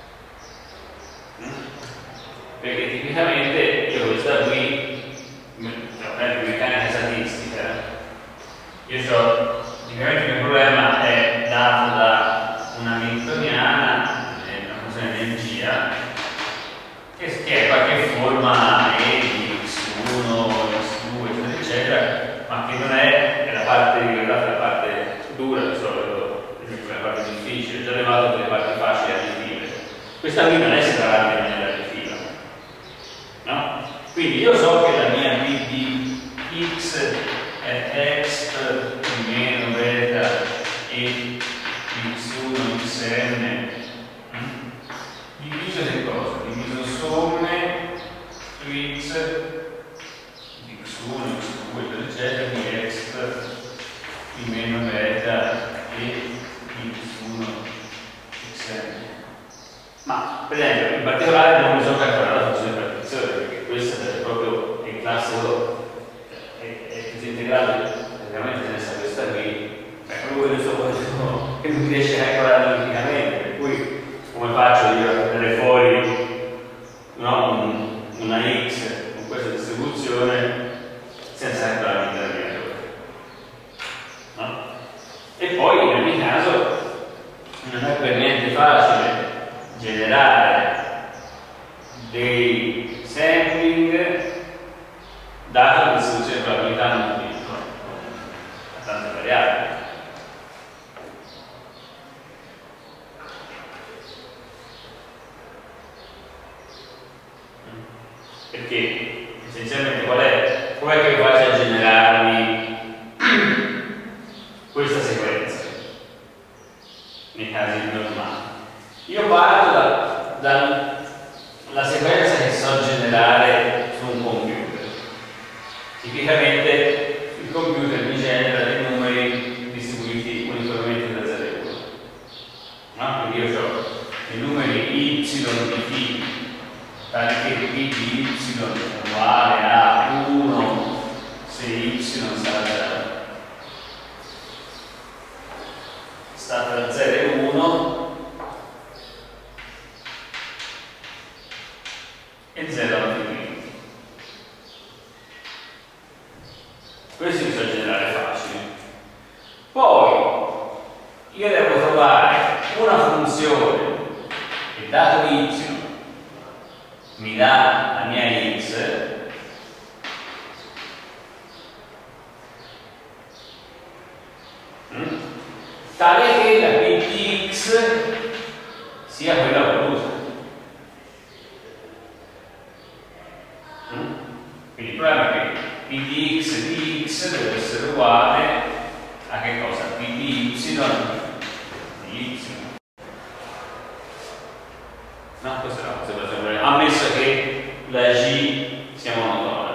perché tipicamente io questa qui, per meccanica statistica, io ho tipicamente il mio problema è dato da una hamiltoniana, una funzione di energia, che è qualche forma e di x uno, x due, eccetera, eccetera, ma che non è, è la parte riguardata la parte dura di solito, la parte difficile, già levato per le parti facili additive. Questa qui non è separabile in maniera additiva, no? Quindi io so che la mia b di x è x più meno beta e x uno xn diviso che cosa? Diviso somme su x di x uno, x due, eccetera, di x più meno beta e di x uno xn. Ma per esempio in particolare non mi sono calcolare la funzione di partizione, perché questa è proprio in classe uno è così integrale, veramente se ne sa questa qui, è proprio questo che non riesce a calcolare analiticamente, per cui come faccio io a prendere fuori, no, un, una x con questa distribuzione senza calcolare il denominatore, no? E poi in ogni caso non è per niente facile generare dei sampling data la distribuzione di probabilità non piccola a tante variabili. Perché essenzialmente qual è? Com'è che faccio a generarmi tipicamente il computer mi genera dei numeri distribuiti uniformemente da zero e uno. No? Quindi io ho i numeri y di t, tali che p di y è uguale a uno se y sarà zero. Sta tra zero e uno e zero all'infinito. Questi mi sono generare facili. Poi io devo trovare una funzione che dato y mi dà la mia x mm? tale che la p di x sia quella voluta. Mm? Quindi il problema è che p di x di x deve essere uguale a che cosa? P di y di y. No, questa è una considerazione, ammesso che la g sia monotona.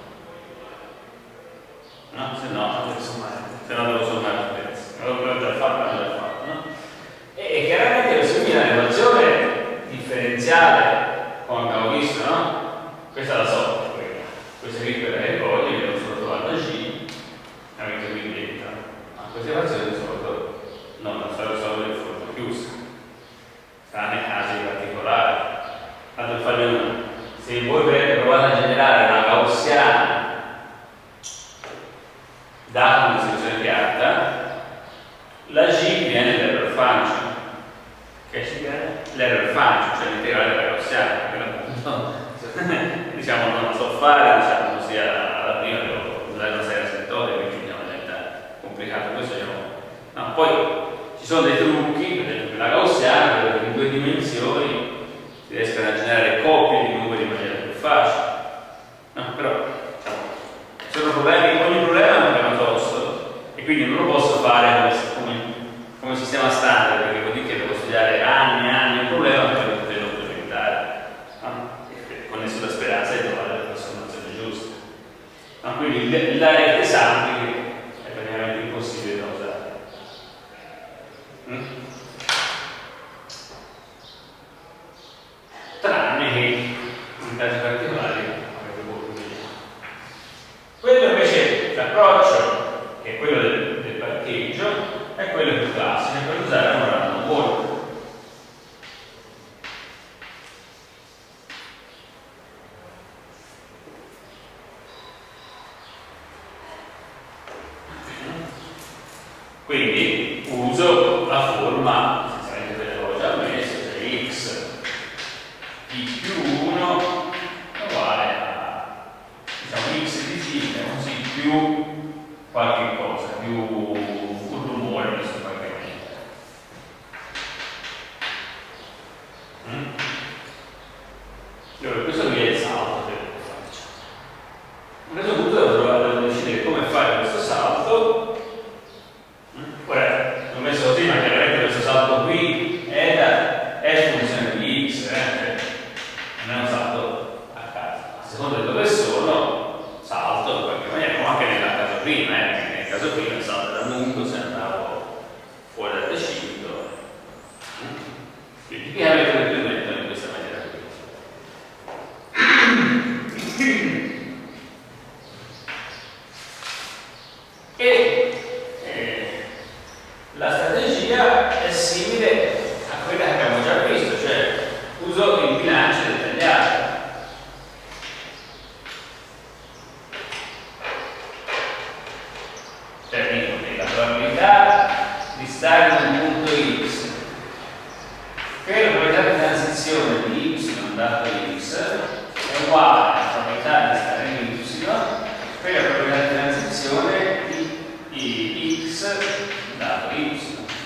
No, se no, devo sommare, se no devo sommare la pezzi. L'ho già fatto, l'ho già fatto, no? E, e chiaramente se io l'equazione differenziale, come abbiamo visto, no? Questa la so, questa qui quella che voglio, io devo solo trovare la g, la metto qui dentro. Ma questa equazione di solito non la so risolvere in forma chiusa, tranne casi particolari. Tanto per farne una, se voi provate a generare una gaussiana data una distribuzione piatta, la g viene l'error function. Che ci viene? L'error function, cioè l'integrale della gaussiana, perché appunto diciamo non la so fare, diciamo sia alla prima devo usare una serie asettoria, quindi diciamo, diventa complicato questo, diciamo. No, poi ci sono dei trucchi, per esempio la gaussiana, dove in due dimensioni si riescono a generare coppie di numeri in maniera più facile. No, però diciamo, sono problemi, ogni problema è un problema tosto e quindi non lo posso fare come, come, come sistema standard, perché vuol dire che devo studiare anni e anni un problema per poterlo implementare, no? Con nessuna speranza di trovare la trasformazione giusta. No? Quindi l'area dei sampling è praticamente impossibile da usare. Mm? Tranne che in casi particolari avete molto meglio. Quello invece l'approccio, che è quello del, del parcheggio, è quello più classico, per usare un random walk. Quindi uso la forma, essenzialmente ve l'avevo già messo, cioè x di più uno è uguale a, diciamo, x di t è così più qualche cosa, più un rumore messo qualche cosa. Mm? Allora, questo qui è il salto che faccio. A questo punto devo trovare, devo decidere come fare questo salto. Ora, l'ho messo così, ma chiaramente questo salto qui è, da, è funzione di x, eh? Non è un salto a caso. A seconda di dove sono, salto in qualche maniera, come anche nel caso prima, eh? Nel caso prima il salto era lungo se andavo fuori dal recinto. Quindi tipicamente lo implementano in questa maniera qui. E la strategia è simile a quella che abbiamo già visto, cioè uso il bilancio dettagliato. Cioè dico che la probabilità di stare in un punto x per la probabilità di transizione di y dato x è uguale alla probabilità di stare in y per la probabilità di transizione di x dato y.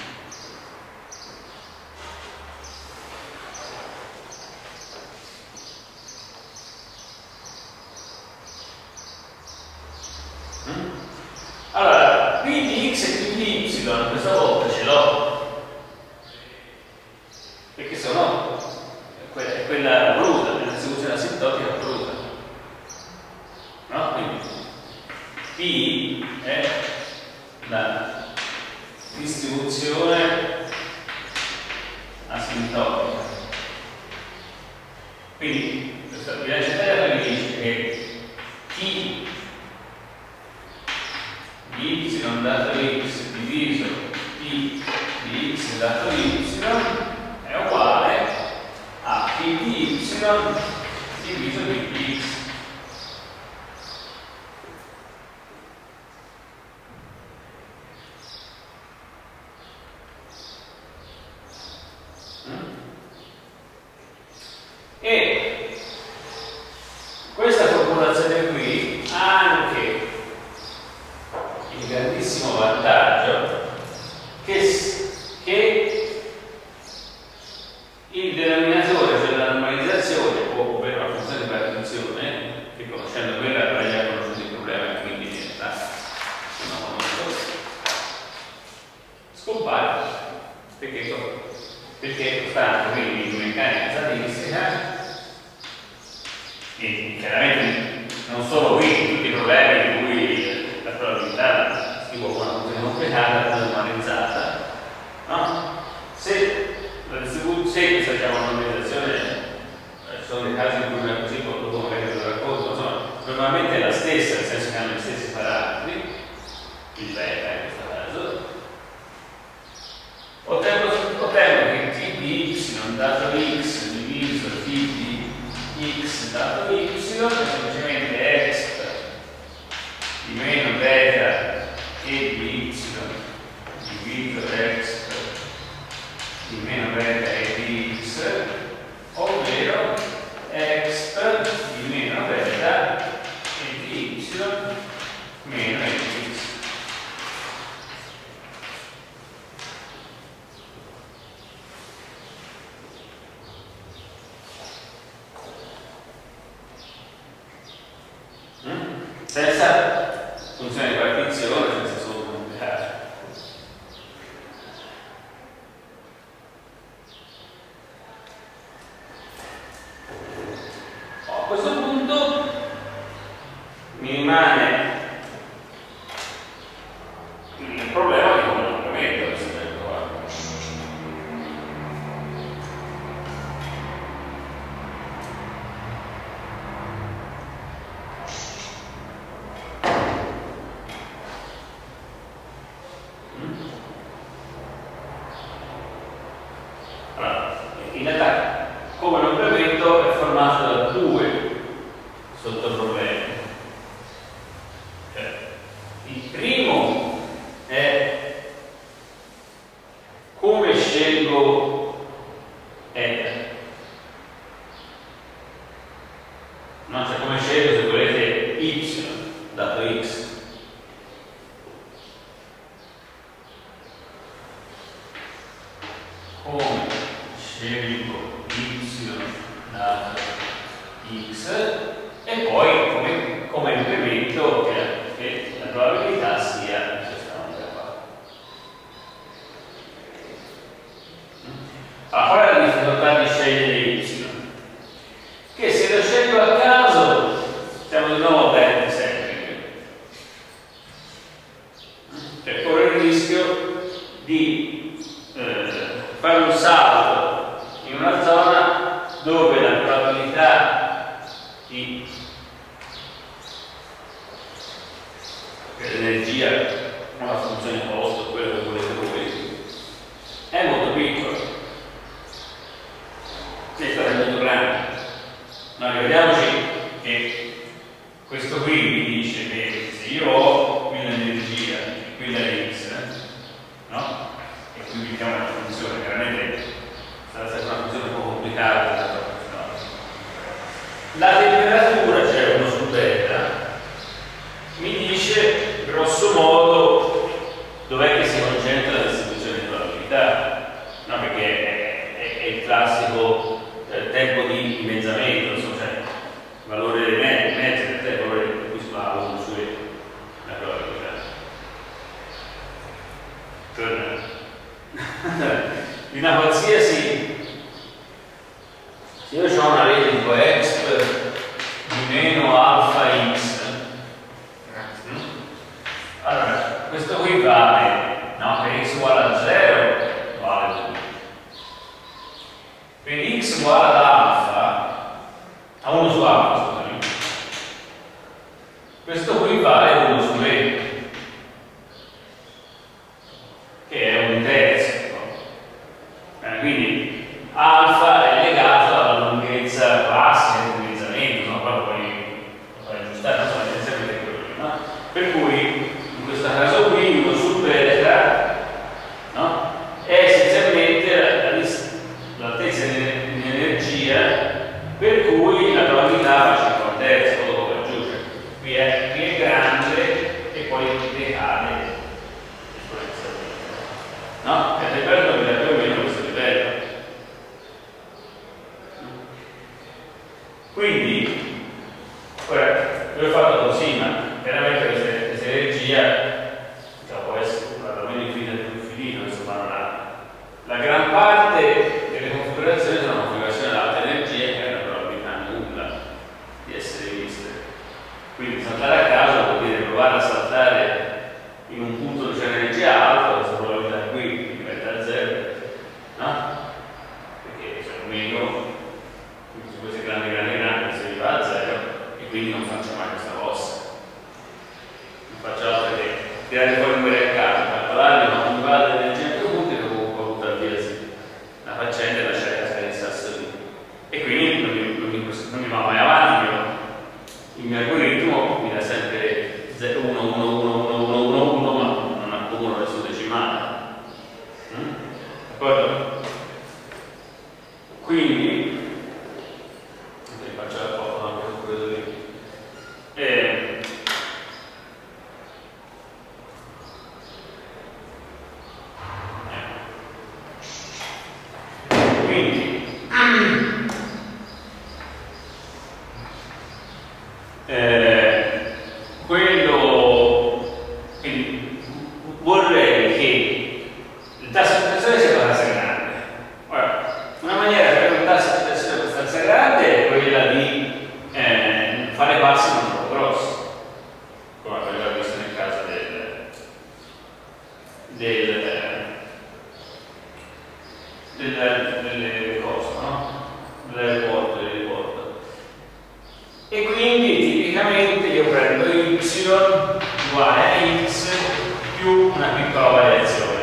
Mm? Allora, p di x e p di y questa volta ce l'ho, perché sono è quella voluta, nella distribuzione asintotica voluta, no? Quindi P è la distribuzione asintotica. Quindi questa bilancia interna mi dice che T di y dato x diviso T di x dato y è uguale a P di y diviso P di x. E questa formulazione qui ha anche il grandissimo vantaggio che, che il denominatore, cioè la normalizzazione, ovvero la funzione di partizione, che conoscendo quella avrei già conosciuto il problema e quindi diventa una scompare. Perché, perché è costante, quindi in meccanica statistica, e chiaramente non solo qui, tutti i problemi in cui la probabilità scrivo con una funzione complicata, una normalizzata, no? Se la distribuzione, se facciamo una normalizzazione, ci sono dei casi in cui è così, dopo magari lo racconto, insomma, normalmente è la stessa, nel senso che hanno gli stessi parametri, il beta in questo caso. Ottengo, ottengo che T di y dato x diviso T di x dato y è semplicemente exp di meno beta e di y diviso exp di meno beta e di x, ovvero exp di meno beta e di y meno e di x. Senza funzione di partizione, senza solo complicare. A questo punto mi rimane il problema di come lo metto questo tempo qua. Allora, in realtà, come lo implemento, è formato da due sottoproblemi. Cioè, il primo è come scelgo eta. No, cioè come scelgo, se volete, y dato x. Come scelgo y dato x e poi come, come implemento che, che la probabilità sia in questa maniera qua. Allora, qual è la difficoltà di scegliere y? Che se lo scelgo a caso siamo di nuovo aperti sempre. Cioè corre il rischio di eh, fare un salto in una zona dove la probabilità di l'energia, una funzione posto, quello che volete voi, è molto piccola. Questa è molto grande. Ma ricordiamoci che questo qui mi dice che se io ho qui l'energia e qui la x, no? E qui mettiamo una funzione, chiaramente sarà stata una funzione un po' complicata. La temperatura, cioè uno su beta, mi dice grosso modo dov'è che si concentra la distribuzione di probabilità, no? Perché è, è, è il classico eh, tempo di dimezzamento, insomma, cioè il valore dei mezzi del tempo per cui si va a costruire la probabilità. Torna. Di una qualsiasi, se io ho una rete tipo exp di meno alfa x, questo qui vale, no, per x uguale a zero vale due. Per x uguale ad alfa, a uno su alfa, scusami, questo qui vale uno su b, che è un terzo. Eh, quindi alfa è legato alla lunghezza classica di utilizzamento, no? Poi puoi aggiustare, non so, essenzialmente quello, no? Per cui in questo caso qui uno su beta, no? È essenzialmente l'altezza di energia per cui la probabilità va a circa un terzo, quello che aggiunge. Qui è, qui è grande e poi decade esponenzialmente, no? E a livello di più o meno questo livello. Quindi, ora, io ho fatto così, ma chiaramente questa, questa energia cioè, può essere almeno infinita più infinita, insomma, non ha. La gran parte delle configurazioni sono configurazioni ad alta energia che hanno probabilità nulla di essere viste. Quindi saltare a caso vuol dire provare a saltare in un punto dove c'è energia alta, questa probabilità qui diventa zero, no? Perché c'è un meno, quindi su queste grandi grandi grandi si arriva a zero e quindi non faccio mai questa mossa. Non faccio altro che tirare fuori numeri a caso, calcolarli ma non vale l'energia più punti e dopo buttare via la faccenda e lasciare cascare il sasso lì. E quindi non mi, non mi, non mi va mai avanti, il mio algoritmo mi dà sempre zero, uno, uno, uno, uno, uno, uno, uno, ma non accumulo le sue decimali. Mm? D'accordo? Quindi, vi faccio la foto anche su quello lì. E, quindi, eh, quello, quindi vorrei che il tasso di inflazione sia abbastanza grande. Ora, una maniera per avere un tasso di inflazione abbastanza grande è quella di eh, fare passi non troppo grossi, come abbiamo visto nel caso del, del, del, delle cose, no? Dell'aeroporto, dell'aeroporto. E quindi tipicamente io prendo y uguale a x più una piccola variazione,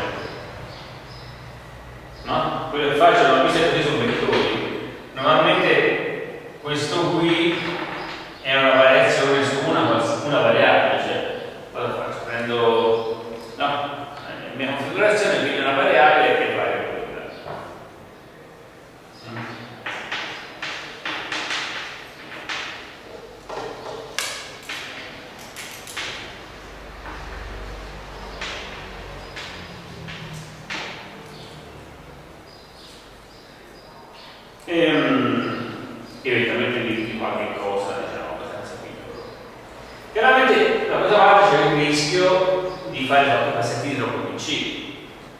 no? Quello che faccio non mi serve sono vettori. Normalmente questo qui è una variazione su una, una variabile, cioè cosa faccio? Prendo no, la mia configurazione quindi una variabile che varia quella. Ehm, eventualmente di qualche cosa, diciamo, abbastanza piccolo. Chiaramente da questa parte c'è il rischio di fare troppi passettini troppo piccini.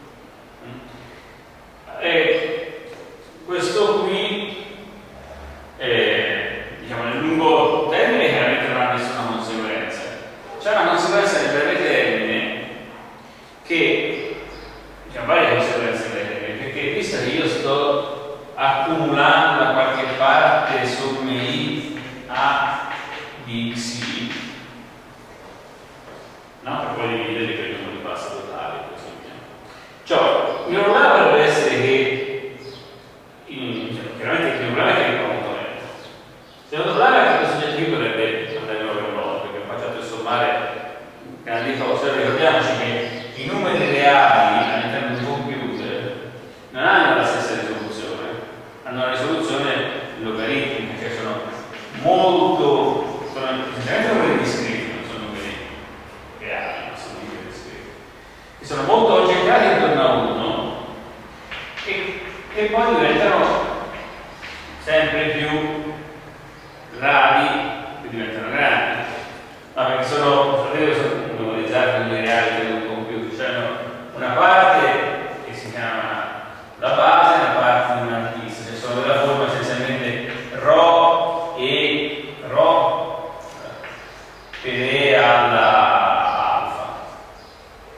E questo qui, eh, diciamo, nel lungo termine chiaramente non ha nessuna conseguenza. C'è una conseguenza nel breve termine che, diciamo, varie conseguenze nel breve termine, perché visto che io sto accumulando da qualche parte somme i a di xi, no? Per poi dividere per il numero di passi totali, per esempio. Cioè, il mio problema potrebbe essere che, in, cioè, chiaramente il mio problema è che è un componente. Se il mio problema è che questo soggetto qui potrebbe andare in un modo, perché ho facciato sommare grandi cose. Ricordiamoci che i numeri reali all'interno di un computer non hanno la stessa risoluzione, hanno una risoluzione logaritmica, cioè sono molto, sono essenzialmente numeri discreti, non sono numeri reali, non sono numeri discreti, che sono molto oggettati intorno a uno e, e poi diventano sempre più radi e diventano grandi, ma perché sono, sono memorizzati numeri reali di un computer, cioè una parte che si chiama la base e una parte di un artista, cioè sono della forma essenzialmente ρ e ρ per e alla alfa.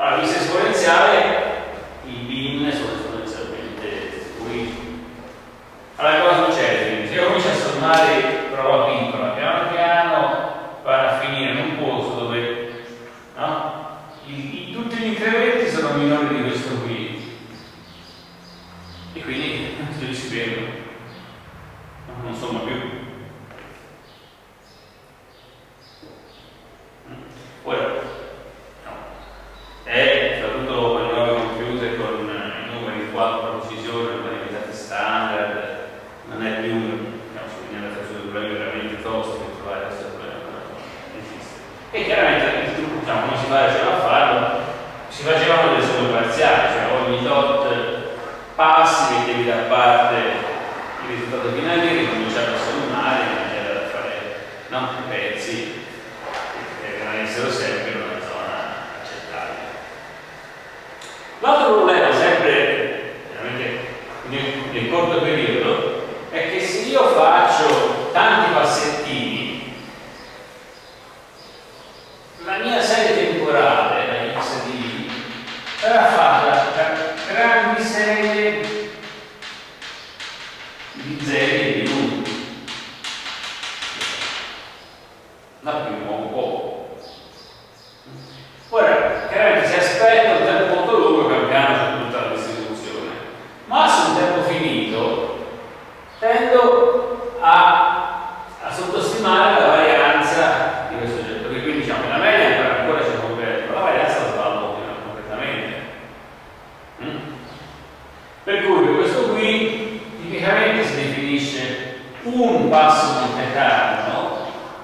Allora, vista esponenziale, i bin sono esponenzialmente qui. Allora, cosa succede? Quindi, se io comincio a sommare prova piccola, piano piano vado a finire in un posto dove, no? I, i, tutti gli incrementi sono minori di questo qui. E quindi si si vedono. Non somma più. Ora, no. È soprattutto con i nuovi computer con i numeri di quattro precisione, con le unità standard, non è più, no, bisogna andare su problemi veramente tosti per trovare questo problema, non esiste. E chiaramente il trucco, diciamo, come si faceva a farlo, si facevano delle somme parziali, cioè ogni tot passi mettevi da parte il risultato finale e ricominciavi a sommare in maniera da fare, no, i pezzi che rimanessero sempre in una zona accettabile. L'altro problema, sempre veramente nel, nel corto periodo, è che se io faccio tanti passettini, la mia serie temporale, la x di y, sarà fatta da grandi serie di zeri e di numeri. Non più un po'. Ora, chiaramente si aspetta un tempo molto lungo pian piano su tutta la distribuzione, ma su un tempo finito tendo a, a sottostimare la varianza di questo oggetto, che quindi diciamo la media ancora, ancora c'è coperto, la varianza la sballo completamente. Mm? Per cui per questo qui tipicamente si definisce un passo Monte Carlo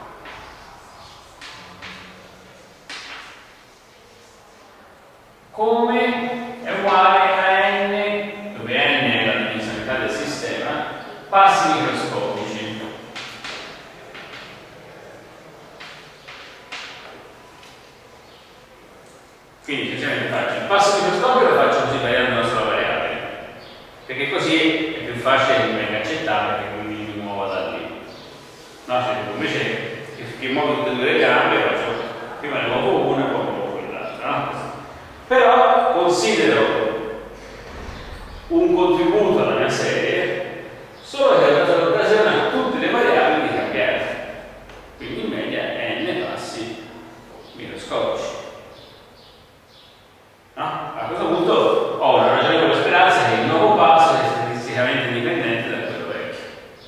come è uguale a n, dove n è la dimensionalità del sistema, passi microscopici. Quindi semplicemente faccio il passo microscopico, lo faccio così variando una sola variabile, perché così è più facile che mi venga accettato che quindi mi muova da lì. No, cioè, invece che, che muovo tutte e due le gambe, faccio prima ne muovo una e poi muovo quell'altra, no? Però considero un contributo alla mia serie solo che ho dato l'occasione a tutte le variabili di cambiare, quindi in media n passi microscopici. No? A questo punto ho una ragionevole speranza che il nuovo passo sia statisticamente indipendente da quello vecchio,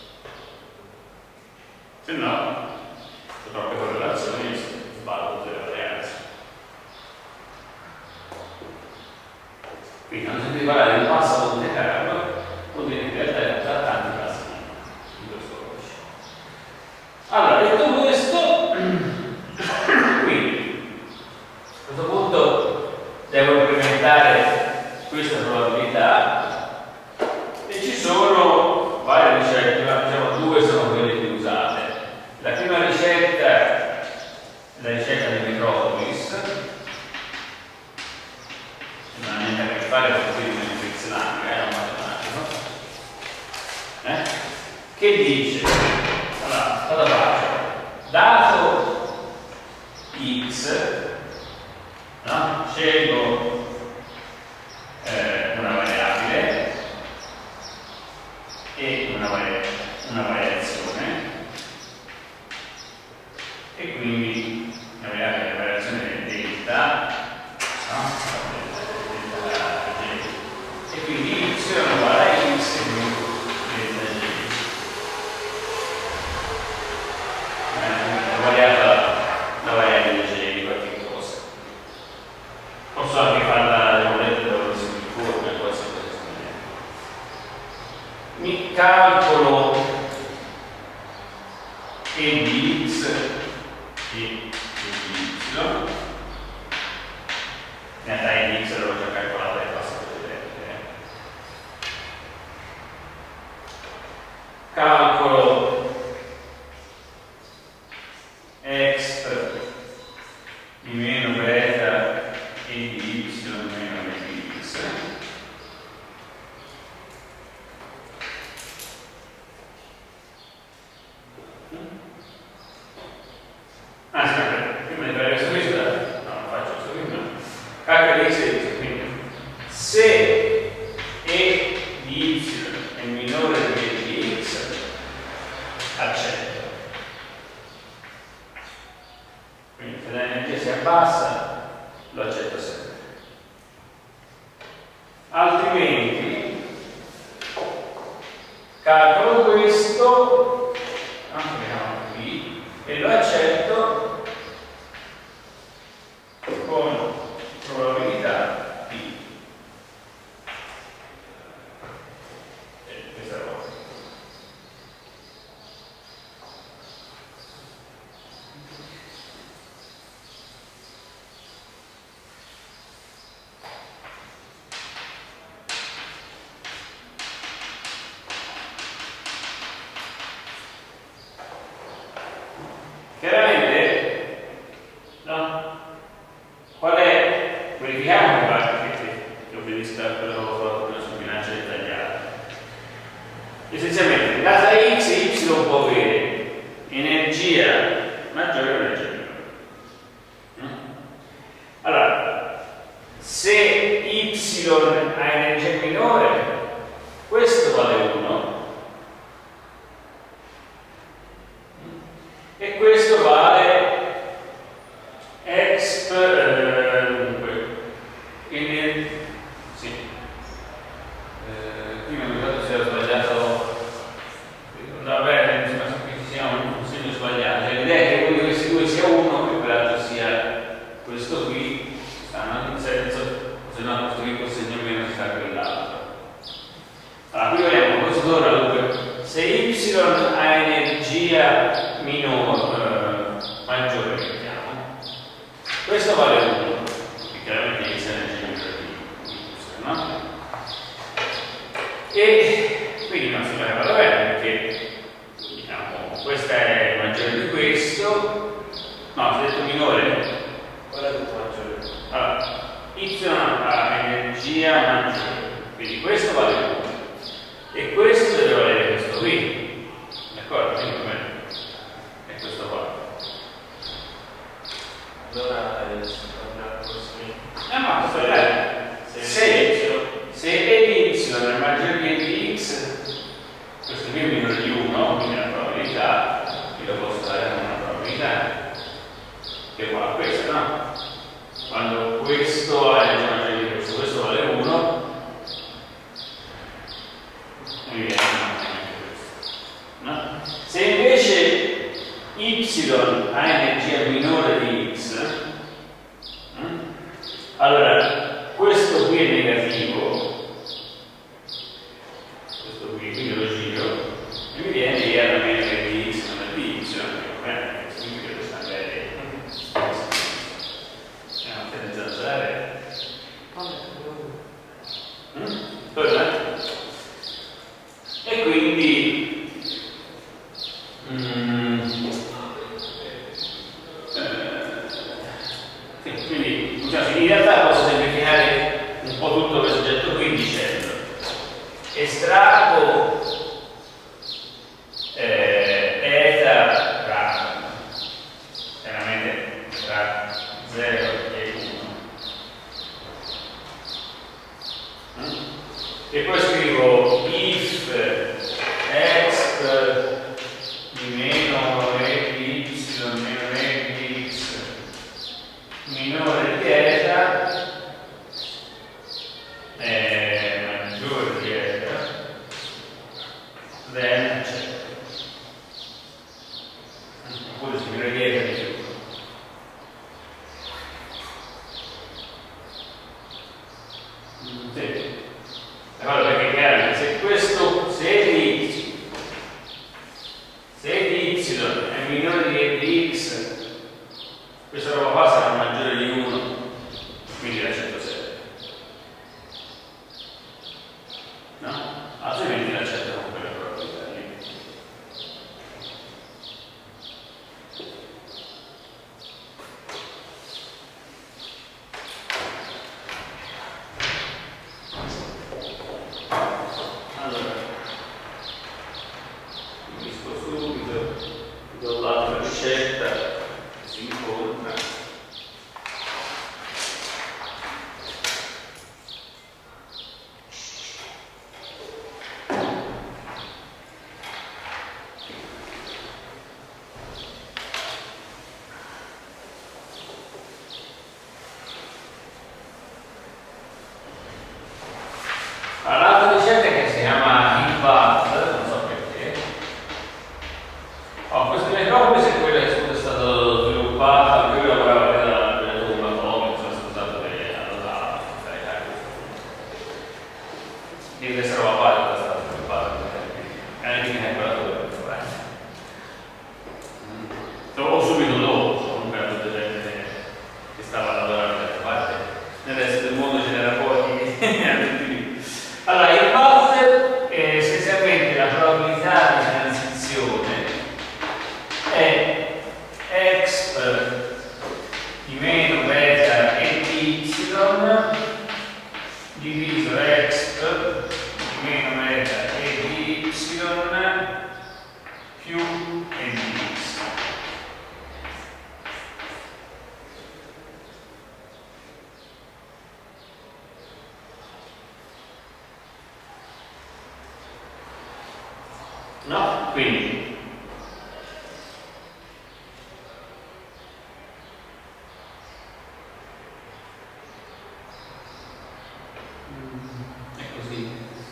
se no ho troppe correlazioni e sbaglio tutte le varianze. Quindi quando sentite parlare di un passo a Monte Carlo, vuol dire che in realtà è già tanti passi microscopici. Allora, detto questo, quindi a questo punto devo implementare questa probabilità e ci sono varie ricette, ma diciamo due sono quelle più usate. La prima ricetta è la ricetta di Metropolis, non ha niente a che fare con quelli di Fritz Lang, è un matematico, eh? Che dice, allora, cosa faccio? Dato x, no? Scelgo eh, una variabile e una, vari una variazione, e quindi la variabile, la variazione del delta, no? E quindi y è uguale a x e più delta g. Ho variato la variabile g di qualche cosa. Posso anche si abbassa, lo accetto sempre. Altrimenti calcolo questo, anche qui, e lo accetto con probabilità P. E questa cosa. Chiaramente, no? Qual è? Verifichiamo che l'ho vista quello che ho fatto prima sul bilancio dettagliato. Essenzialmente, data X e Y può avere energia maggiore o energia minore. Allora, se Y ha energia minore, questo vale uno. E questo vale exp eh, dunque in, sì. eh, qui mi ho ricordato se ho sbagliato, vabbè, insomma, qui ci sia un segno sbagliato, cioè, l'idea è che uno di questi due sia uno e quell'altro sia questo qui, stanno in senso, se no questo qui col segno meno si sta quell'altro. Allora, qui vediamo, questo torna dunque, se Y ha energia minore, eh, maggiore, mettiamo, questo vale uno, che chiaramente inizia energia minore di Y, no? E quindi non si fa vada bene perché diciamo, questa è maggiore di questo, no, si è detto minore? Qual è tutto maggiore? Allora, Y ha energia maggiore, quindi questo vale uno, e questo deve valere questo qui, d'accordo? Quindi come è questo qua. Allora è così. Eh no, questo è se, se, se E di Y è maggiore di E di X, questo qui è minore di uno, quindi la probabilità, io lo posso dare con una probabilità che è uguale a questa, no? Quando questo ha energia maggiore di questo, questo vale uno, mi viene questo, no? Se invece Y ha energia minore di X, hm? allora questo qui è negativo, questo qui, quindi lo giro, e mi viene I R meno che di X non è di Y, va bene, questo qui credo sta bene. C'è una tendenza zanzare. E quindi mm, eh, sì, quindi diciamo, in realtà posso semplificare un po' tutto questo oggetto qui dicendo estraggo eh, eta random, chiaramente tra zero e uno, mm? e poi scrivo if exp di meno e di y meno e di x minore di eta è maggiore di eta è così.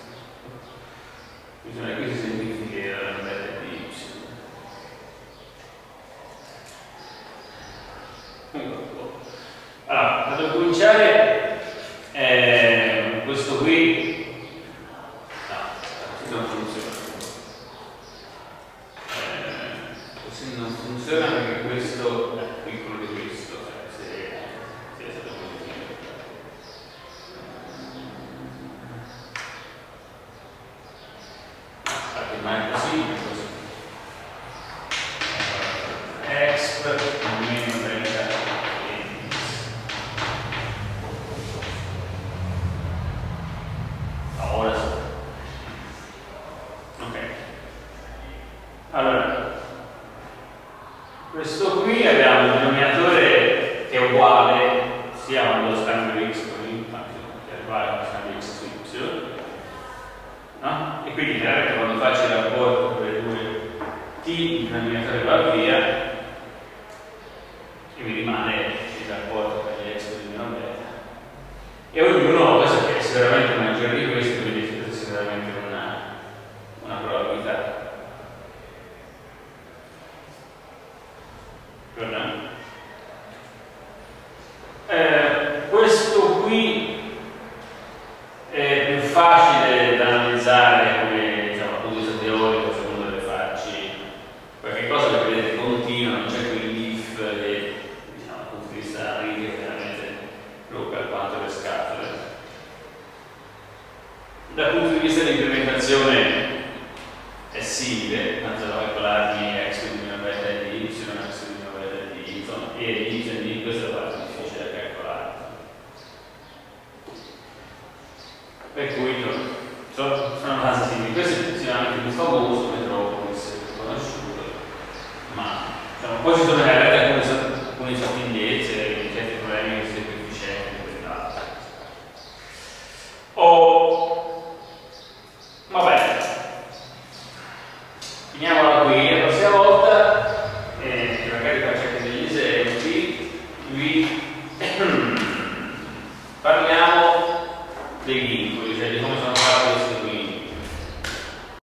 Bisogna che si semplifichi la lambda di y. Allora, per cominciare, eh, questo qui no, non funziona. Eh, così non funziona perché questo è piccolo di questo, eh, se, se è stato modificato. Infatti, ma è così, è così. Exp meno delta ora sì. Ok. Allora, questo qui abbiamo un denominatore che è uguale sia quando lo scambio x con y, che è uguale allo scambio x su y, no? E quindi chiaramente quando faccio il rapporto tra le due t, il denominatore va via e mi rimane il rapporto tra gli x e il meno beta. E ognuno cosa che è sicuramente maggiore di questo, quindi è sicuramente una, una probabilità. Eh, questo qui è più facile da analizzare come diciamo, appunto teorico secondo le facce, qualche cosa che vedete continua, non c'è quell'if che diciamo, dal punto di vista analitico veramente blocca alquanto le scatole. Dal punto di vista di implementazione è simile, tanto da calcolarmi x di meno beta di y, x di meno beta di y, e y e di questa è la parte difficile da calcolare. Per cui sono, sono abbastanza simili. Questo è sicuramente più famoso, Metropolis, più conosciuto, ma diciamo, poi ci sono le